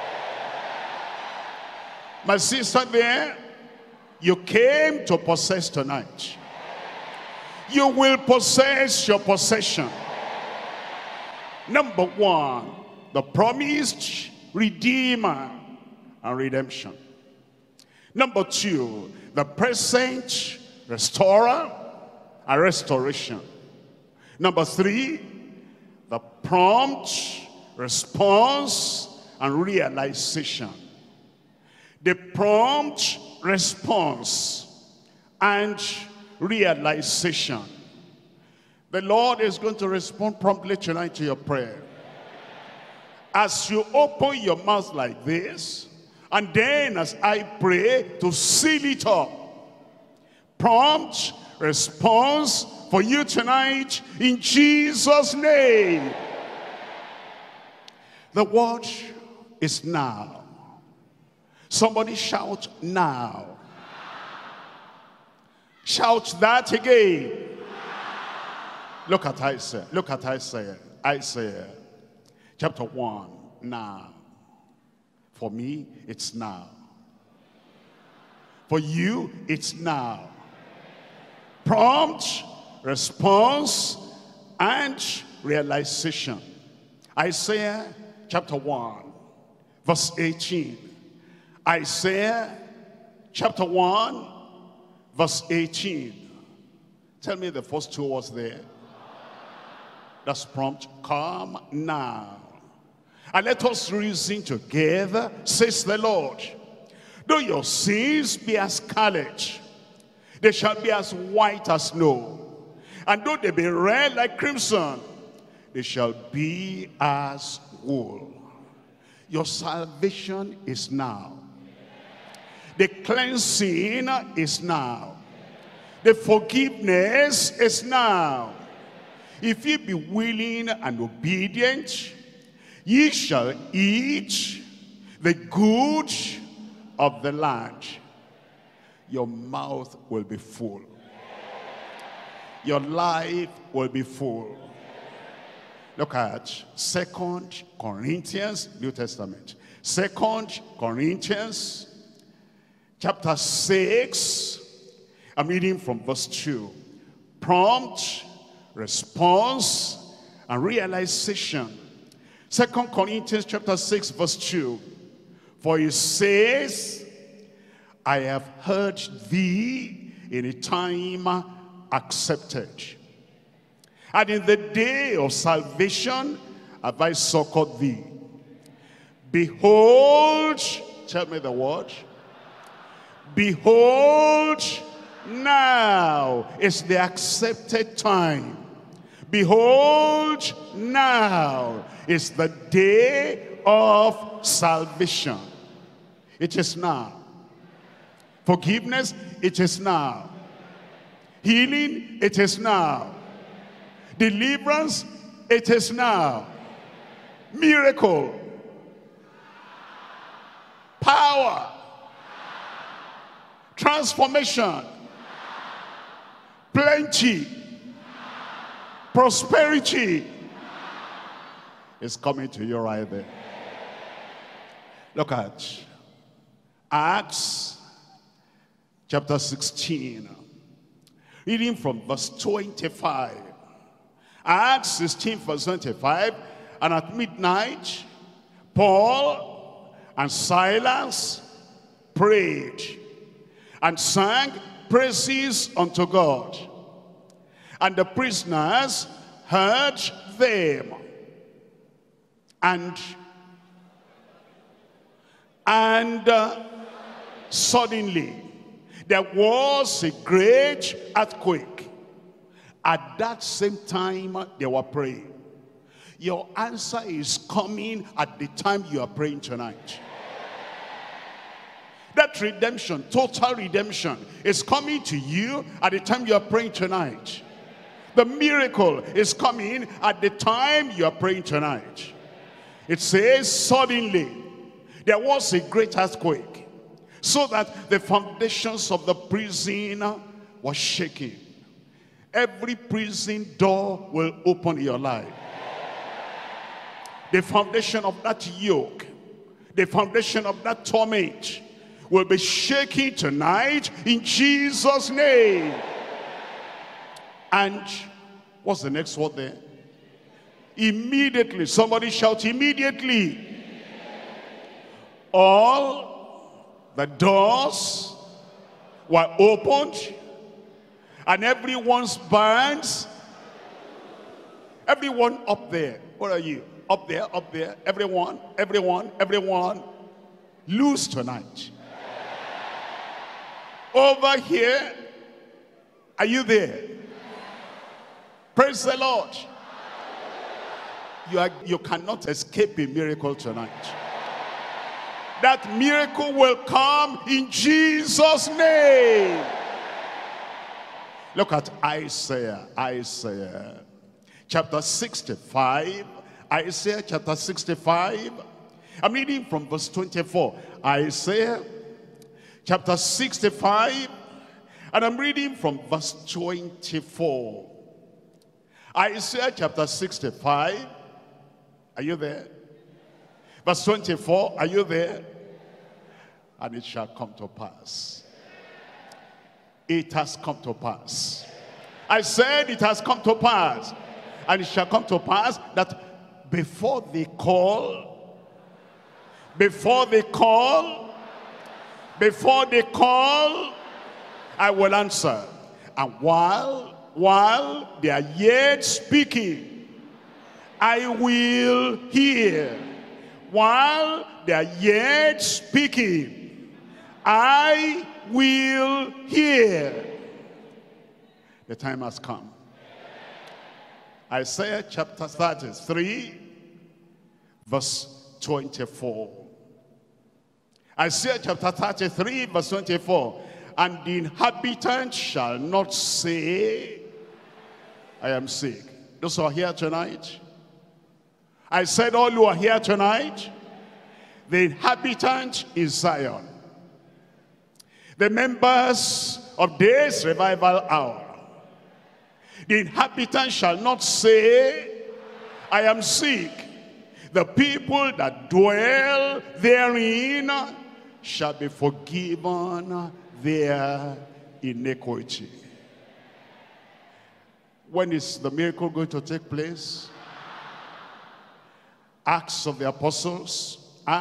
My sister there, you came to possess tonight. You will possess your possession. Number one, the promised Redeemer and redemption. Number two, the present Restorer and restoration. Number three, the prompt response and realization. The prompt response and realization. The Lord is going to respond promptly tonight to your prayer. As you open your mouth like this, and then as I pray to seal it up, prompt response for you tonight in Jesus' name. The word is now. Somebody shout now. Shout that again. Look at Isaiah. Look at Isaiah. Isaiah chapter 1. Now. For me, it's now. For you, it's now. Prompt response and realization. Isaiah chapter 1, verse 18. Isaiah chapter 1, verse 18. Tell me the first two words there. That's prompt. Come now. And let us reason together, says the Lord. Though your sins be as scarlet, they shall be as white as snow. And though they be red like crimson, they shall be as wool. Your salvation is now. The cleansing is now. The forgiveness is now. If ye be willing and obedient, ye shall eat the good of the land. Your mouth will be full. Your life will be full. Look at 2 Corinthians, New Testament. 2 Corinthians chapter 6. I'm reading from verse 2. Prompt response and realization. 2 Corinthians chapter 6 verse 2. For it says, I have heard thee in a time accepted, and in the day of salvation have I succored thee. Behold, tell me the word. Behold, now is the accepted time. Behold, now is the day of salvation. It is now. Forgiveness, it is now. Healing, it is now. Deliverance, it is now. Miracle, power, transformation, plenty, prosperity is coming to you right there. Look at Acts chapter 16, reading from verse 25. Acts 16 verse 25. And at midnight, Paul and Silas prayed and sang praises unto God. And the prisoners heard them. And suddenly there was a great earthquake. At that same time they were praying. Your answer is coming at the time you are praying tonight. That redemption, total redemption, is coming to you at the time you are praying tonight. The miracle is coming at the time you are praying tonight. It says, suddenly there was a great earthquake, so that the foundations of the prison were shaking. Every prison door will open in your life. The foundation of that yoke, the foundation of that torment will be shaking tonight in Jesus' name. And what's the next word there? Immediately. Somebody shout, immediately. All the doors were opened, and everyone's bands, everyone up there, where are you? Up there, everyone, loose tonight. Over here, are you there? Praise the Lord. You cannot escape a miracle tonight. That miracle will come in Jesus' name. Look at Isaiah chapter 65. Isaiah chapter 65. I'm reading from verse 24. Isaiah chapter 65, and I'm reading from verse 24. Isaiah chapter 65. Are you there? Verse 24, are you there? And it shall come to pass. It has come to pass. I said it has come to pass. And it shall come to pass that before they call, I will answer. And while they are yet speaking, I will hear. While they are yet speaking, I will hear. The time has come. Isaiah chapter 33, verse 24. Isaiah chapter 33, verse 24. And the inhabitant shall not say, I am sick. Those who are here tonight, I said all who are here tonight, the inhabitant in Zion, the members of this revival hour, the inhabitant shall not say, I am sick. The people that dwell therein shall be forgiven their iniquity. When is the miracle going to take place? Acts of the Apostles,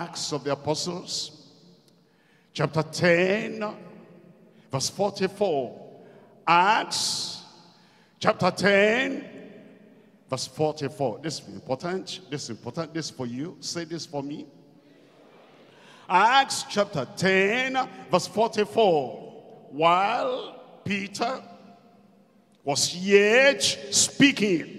chapter 10, verse 44. Acts chapter 10, verse 44. This is important, this is for you. Say this for me. Acts chapter 10, verse 44. While Peter was yet speaking,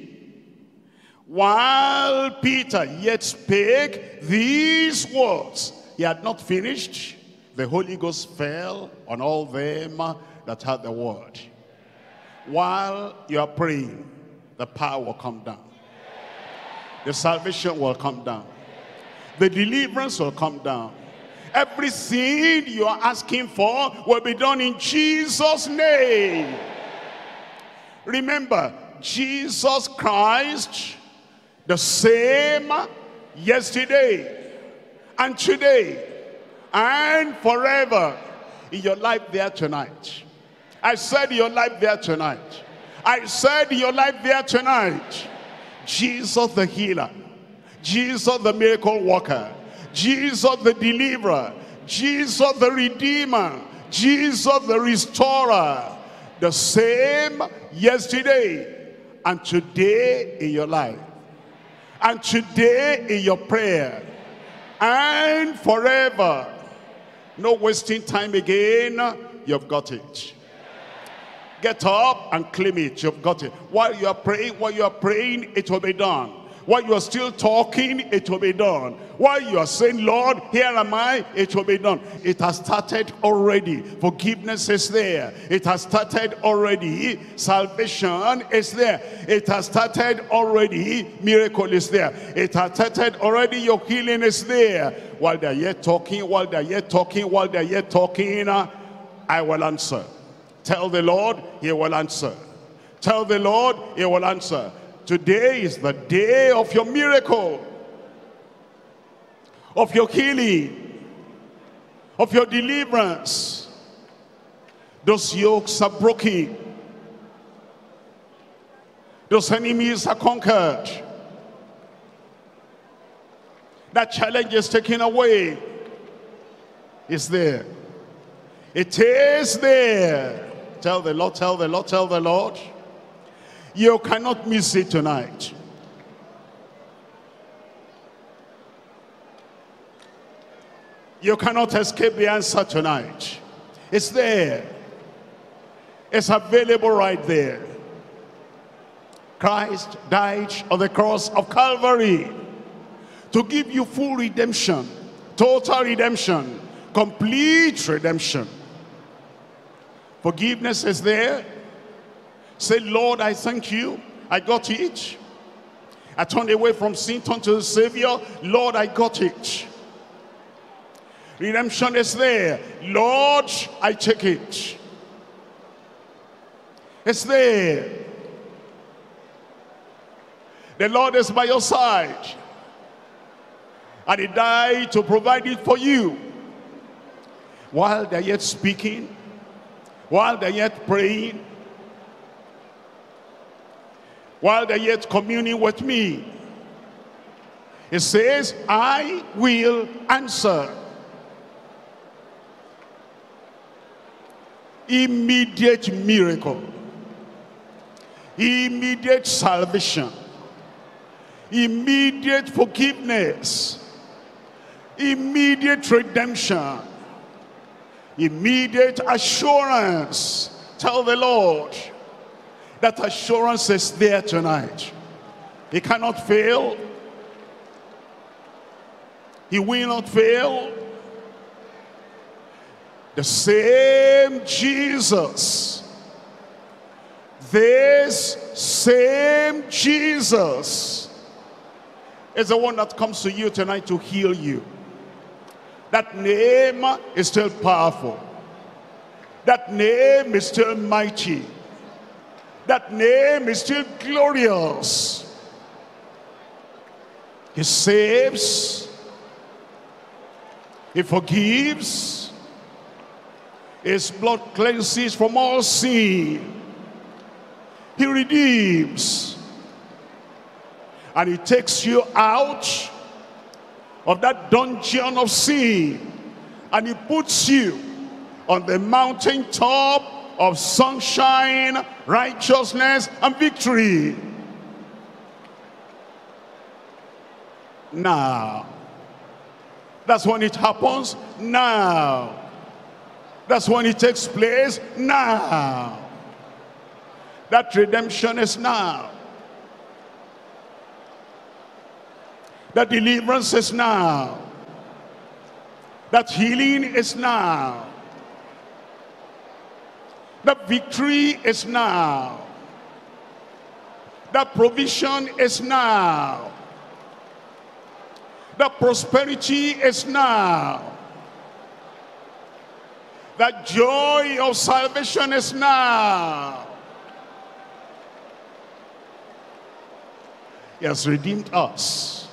while Peter yet spake these words, he had not finished, the Holy Ghost fell on all them that had the word. While you are praying, the power will come down. The salvation will come down. The deliverance will come down. Everything you are asking for will be done in Jesus' name. Remember, Jesus Christ, the same yesterday and today and forever. In your life there tonight. I said your life there tonight. I said your life there tonight. Jesus the healer. Jesus the miracle worker. Jesus the deliverer. Jesus the redeemer. Jesus the restorer. The same yesterday and today in your life. And today in your prayer. And forever. No wasting time again. You've got it. Get up and claim it. You've got it. While you are praying, it will be done. While you are still talking, it will be done. While you are saying, Lord, here am I, it will be done. It has started already. Forgiveness is there. It has started already. Salvation is there. It has started already. Miracle is there. It has started already. Your healing is there. While they're yet talking, while they're yet talking, while they're yet talking, I will answer. Tell the Lord, he will answer. Tell the Lord, he will answer. Today is the day of your miracle, of your healing, of your deliverance. Those yokes are broken. Those enemies are conquered. That challenge is taken away. It's there. It is there. Tell the Lord, tell the Lord, tell the Lord. You cannot miss it tonight. You cannot escape the answer tonight. It's there. It's available right there. Christ died on the cross of Calvary to give you full redemption, total redemption, complete redemption. Forgiveness is there. Say, Lord, I thank you. I got it. I turned away from sin, turned to the Savior. Lord, I got it. Redemption is there. Lord, I take it. It's there. The Lord is by your side. And he died to provide it for you. While they're yet speaking, while they're yet praying, while they're yet communing with me, it says, I will answer. Immediate miracle, immediate salvation, immediate forgiveness, immediate redemption, immediate assurance. Tell the Lord that assurance is there tonight. He cannot fail. He will not fail. The same Jesus, this same Jesus is the one that comes to you tonight to heal you. That name is still powerful. That name is still mighty. That name is still glorious. He saves. He forgives. His blood cleanses from all sin. He redeems. And he takes you out of that dungeon of sin. And he puts you on the mountaintop of sunshine, righteousness, and victory. Now. That's when it happens. Now. That's when it takes place. Now. That redemption is now. That deliverance is now. That healing is now. That victory is now. That provision is now. That prosperity is now. That joy of salvation is now. He has redeemed us.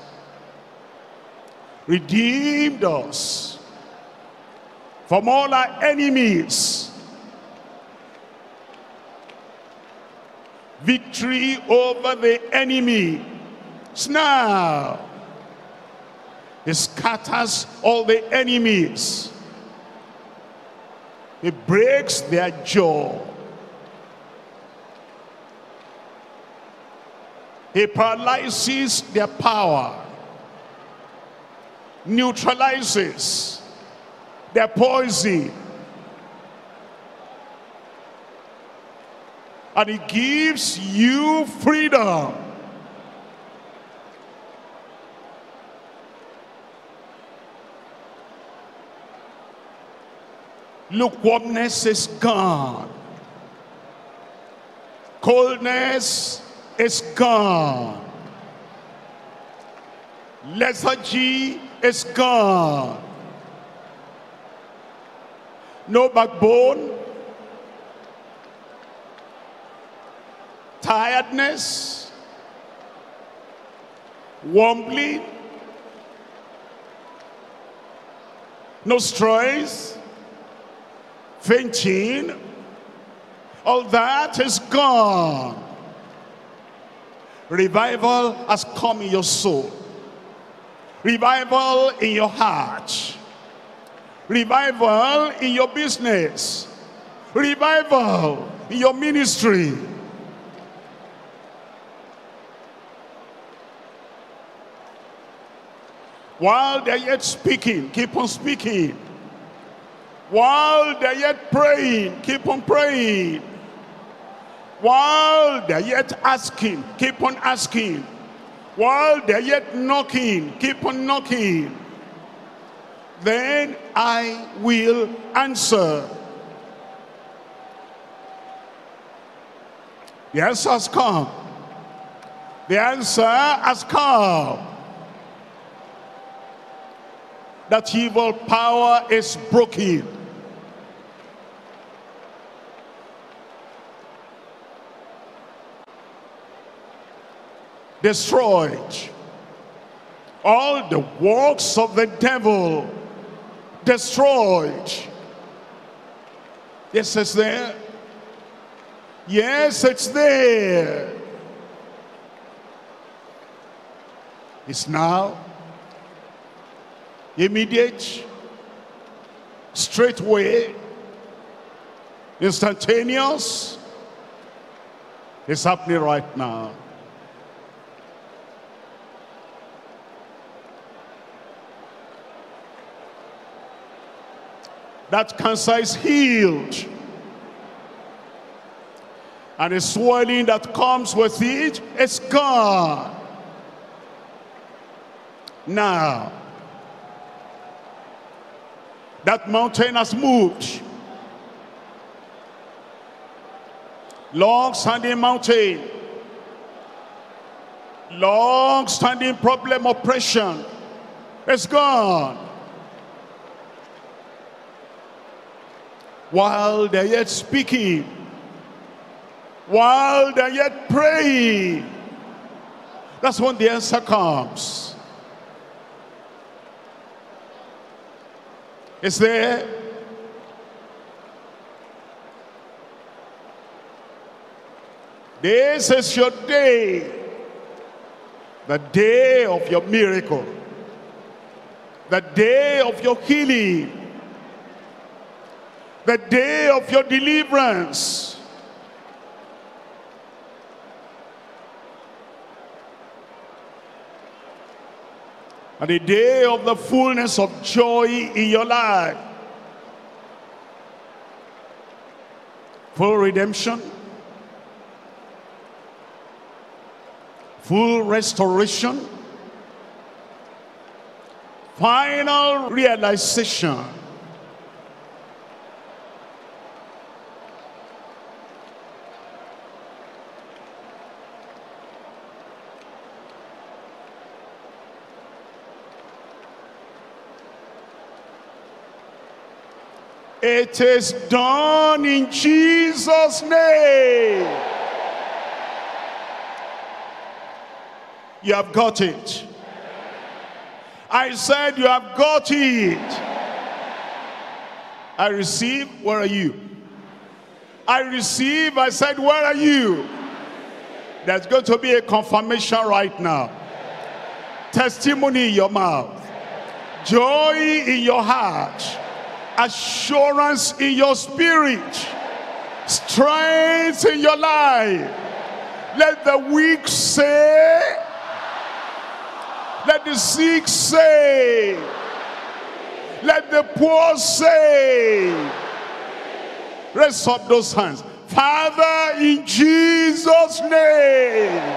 Redeemed us from all our enemies. Victory over the enemy is now. He scatters all the enemies. He breaks their jaw. He paralyzes their power. Neutralizes their poison. And he gives you freedom. Lukewarmness is gone. Coldness is gone. Lethargy is gone. No backbone. Tiredness. Wumbling. No stress. Fainting. All that is gone. Revival has come in your soul. Revival in your heart. Revival in your business. Revival in your ministry. While they're yet speaking, keep on speaking. While they're yet praying, keep on praying. While they're yet asking, keep on asking. While they're yet knocking, keep on knocking. Then I will answer. The answer has come. The answer has come. That evil power is broken. Destroyed. All the works of the devil destroyed. Yes, it's there. Yes, it's there. It's now immediate, straightway, instantaneous. It's happening right now. That cancer is healed. And the swelling that comes with it is gone. Now, that mountain has moved. Long-standing mountain. Long-standing problem, oppression. It's gone. While they're yet speaking, while they're yet praying, that's when the answer comes. It's there. This is your day, the day of your miracle, the day of your healing, the day of your deliverance. And the day of the fullness of joy in your life. Full redemption. Full restoration. Final realization. It is done in Jesus' name. You have got it. I said you have got it. I receive. Where are you? I receive. I said, where are you? There's going to be a confirmation right now. Testimony in your mouth. Joy in your heart. Assurance in your spirit. Strength in your life. Let the weak say. Let the sick say. Let the poor say. Raise up those hands. Father, in Jesus' name.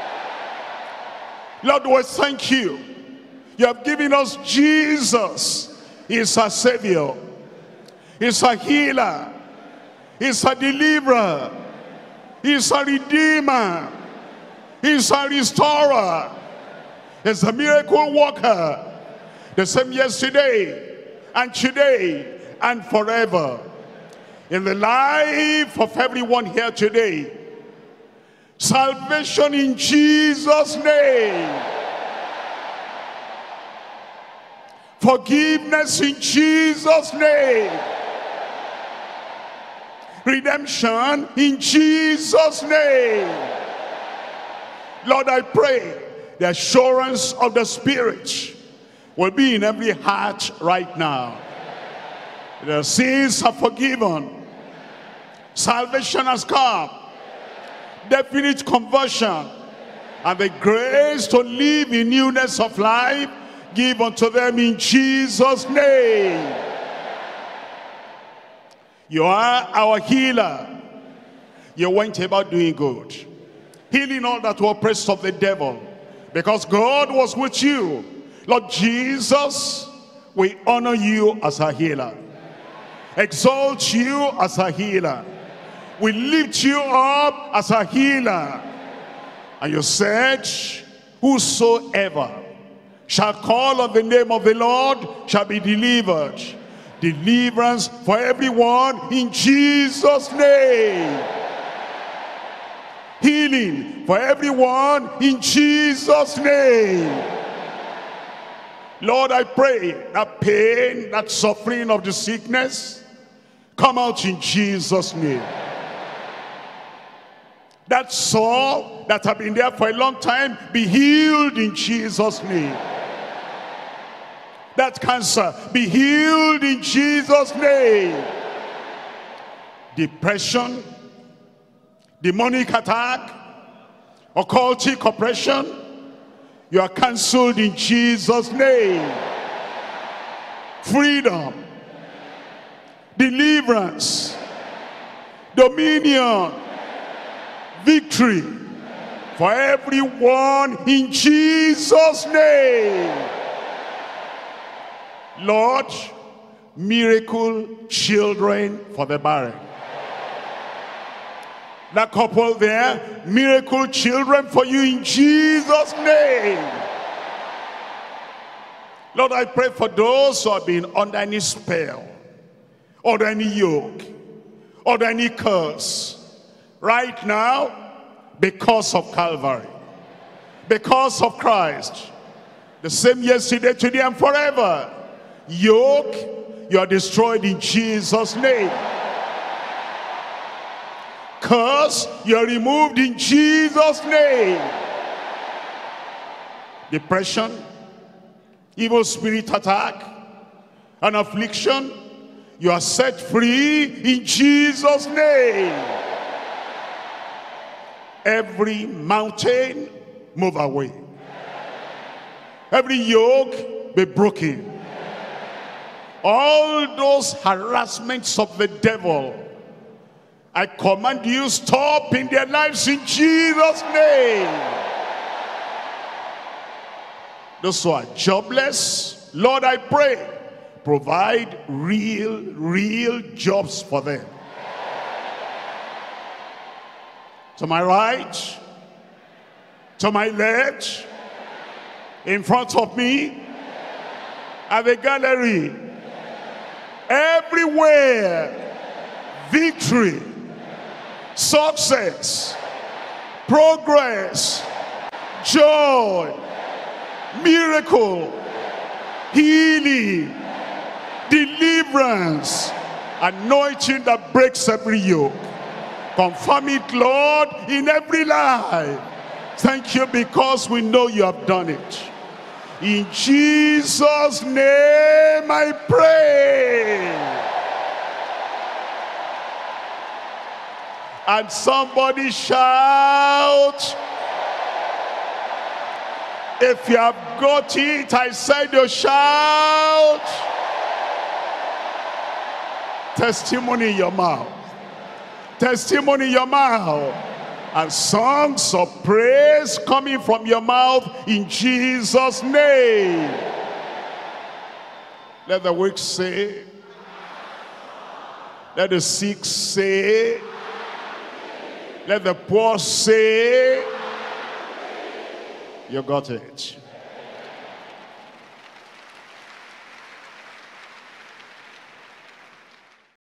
Lord, we thank you. You have given us Jesus. He is our Savior. He is our healer. He is our deliverer. He is our redeemer. He is our restorer. He is a miracle worker. The same yesterday and today and forever. In the life of everyone here today. Salvation in Jesus' name. Forgiveness in Jesus' name. Redemption in Jesus' name. Lord, I pray the assurance of the Spirit will be in every heart right now. The sins are forgiven. Salvation has come. Definite conversion. And the grace to live in newness of life, give unto them in Jesus' name. You are our healer. You went about doing good, healing all that were oppressed of the devil, because God was with you. Lord Jesus, we honor you as our healer, exalt you as our healer. We lift you up as a healer. And you said, whosoever shall call on the name of the Lord shall be delivered. Deliverance for everyone in Jesus' name. Healing for everyone in Jesus' name. Lord, I pray that pain, that suffering of the sickness, come out in Jesus' name. That sore that have been there for a long time, be healed in Jesus' name. That cancer, be healed in Jesus' name. Depression, demonic attack, occultic oppression, you are cancelled in Jesus' name. Freedom, deliverance, dominion, victory for everyone in Jesus' name. Lord, miracle children for the barren. That couple there, miracle children for you in Jesus' name. Lord, I pray for those who have been under any spell, under any yoke, under any curse. Right now, because of Calvary, because of Christ, the same yesterday, today, and forever. Yoke, you are destroyed in Jesus' name. Curse, you are removed in Jesus' name. Depression, evil spirit attack, and affliction, you are set free in Jesus' name. Every mountain, move away. Every yoke, be broken. All those harassments of the devil, I command you, stop in their lives in Jesus' name. Those who are jobless, Lord, I pray, provide real jobs for them. To my right, to my left, in front of me, at the gallery, everywhere, victory, success, progress, joy, miracle, healing, deliverance, anointing that breaks every yoke. Confirm it, Lord, in every life. Thank you because we know you have done it. In Jesus' name I pray. And somebody shout. If you have got it, I said you shout. Testimony in your mouth. Testimony in your mouth. And songs of praise coming from your mouth in Jesus' name. Let the weak say. Let the sick say. Let the poor say. You got it.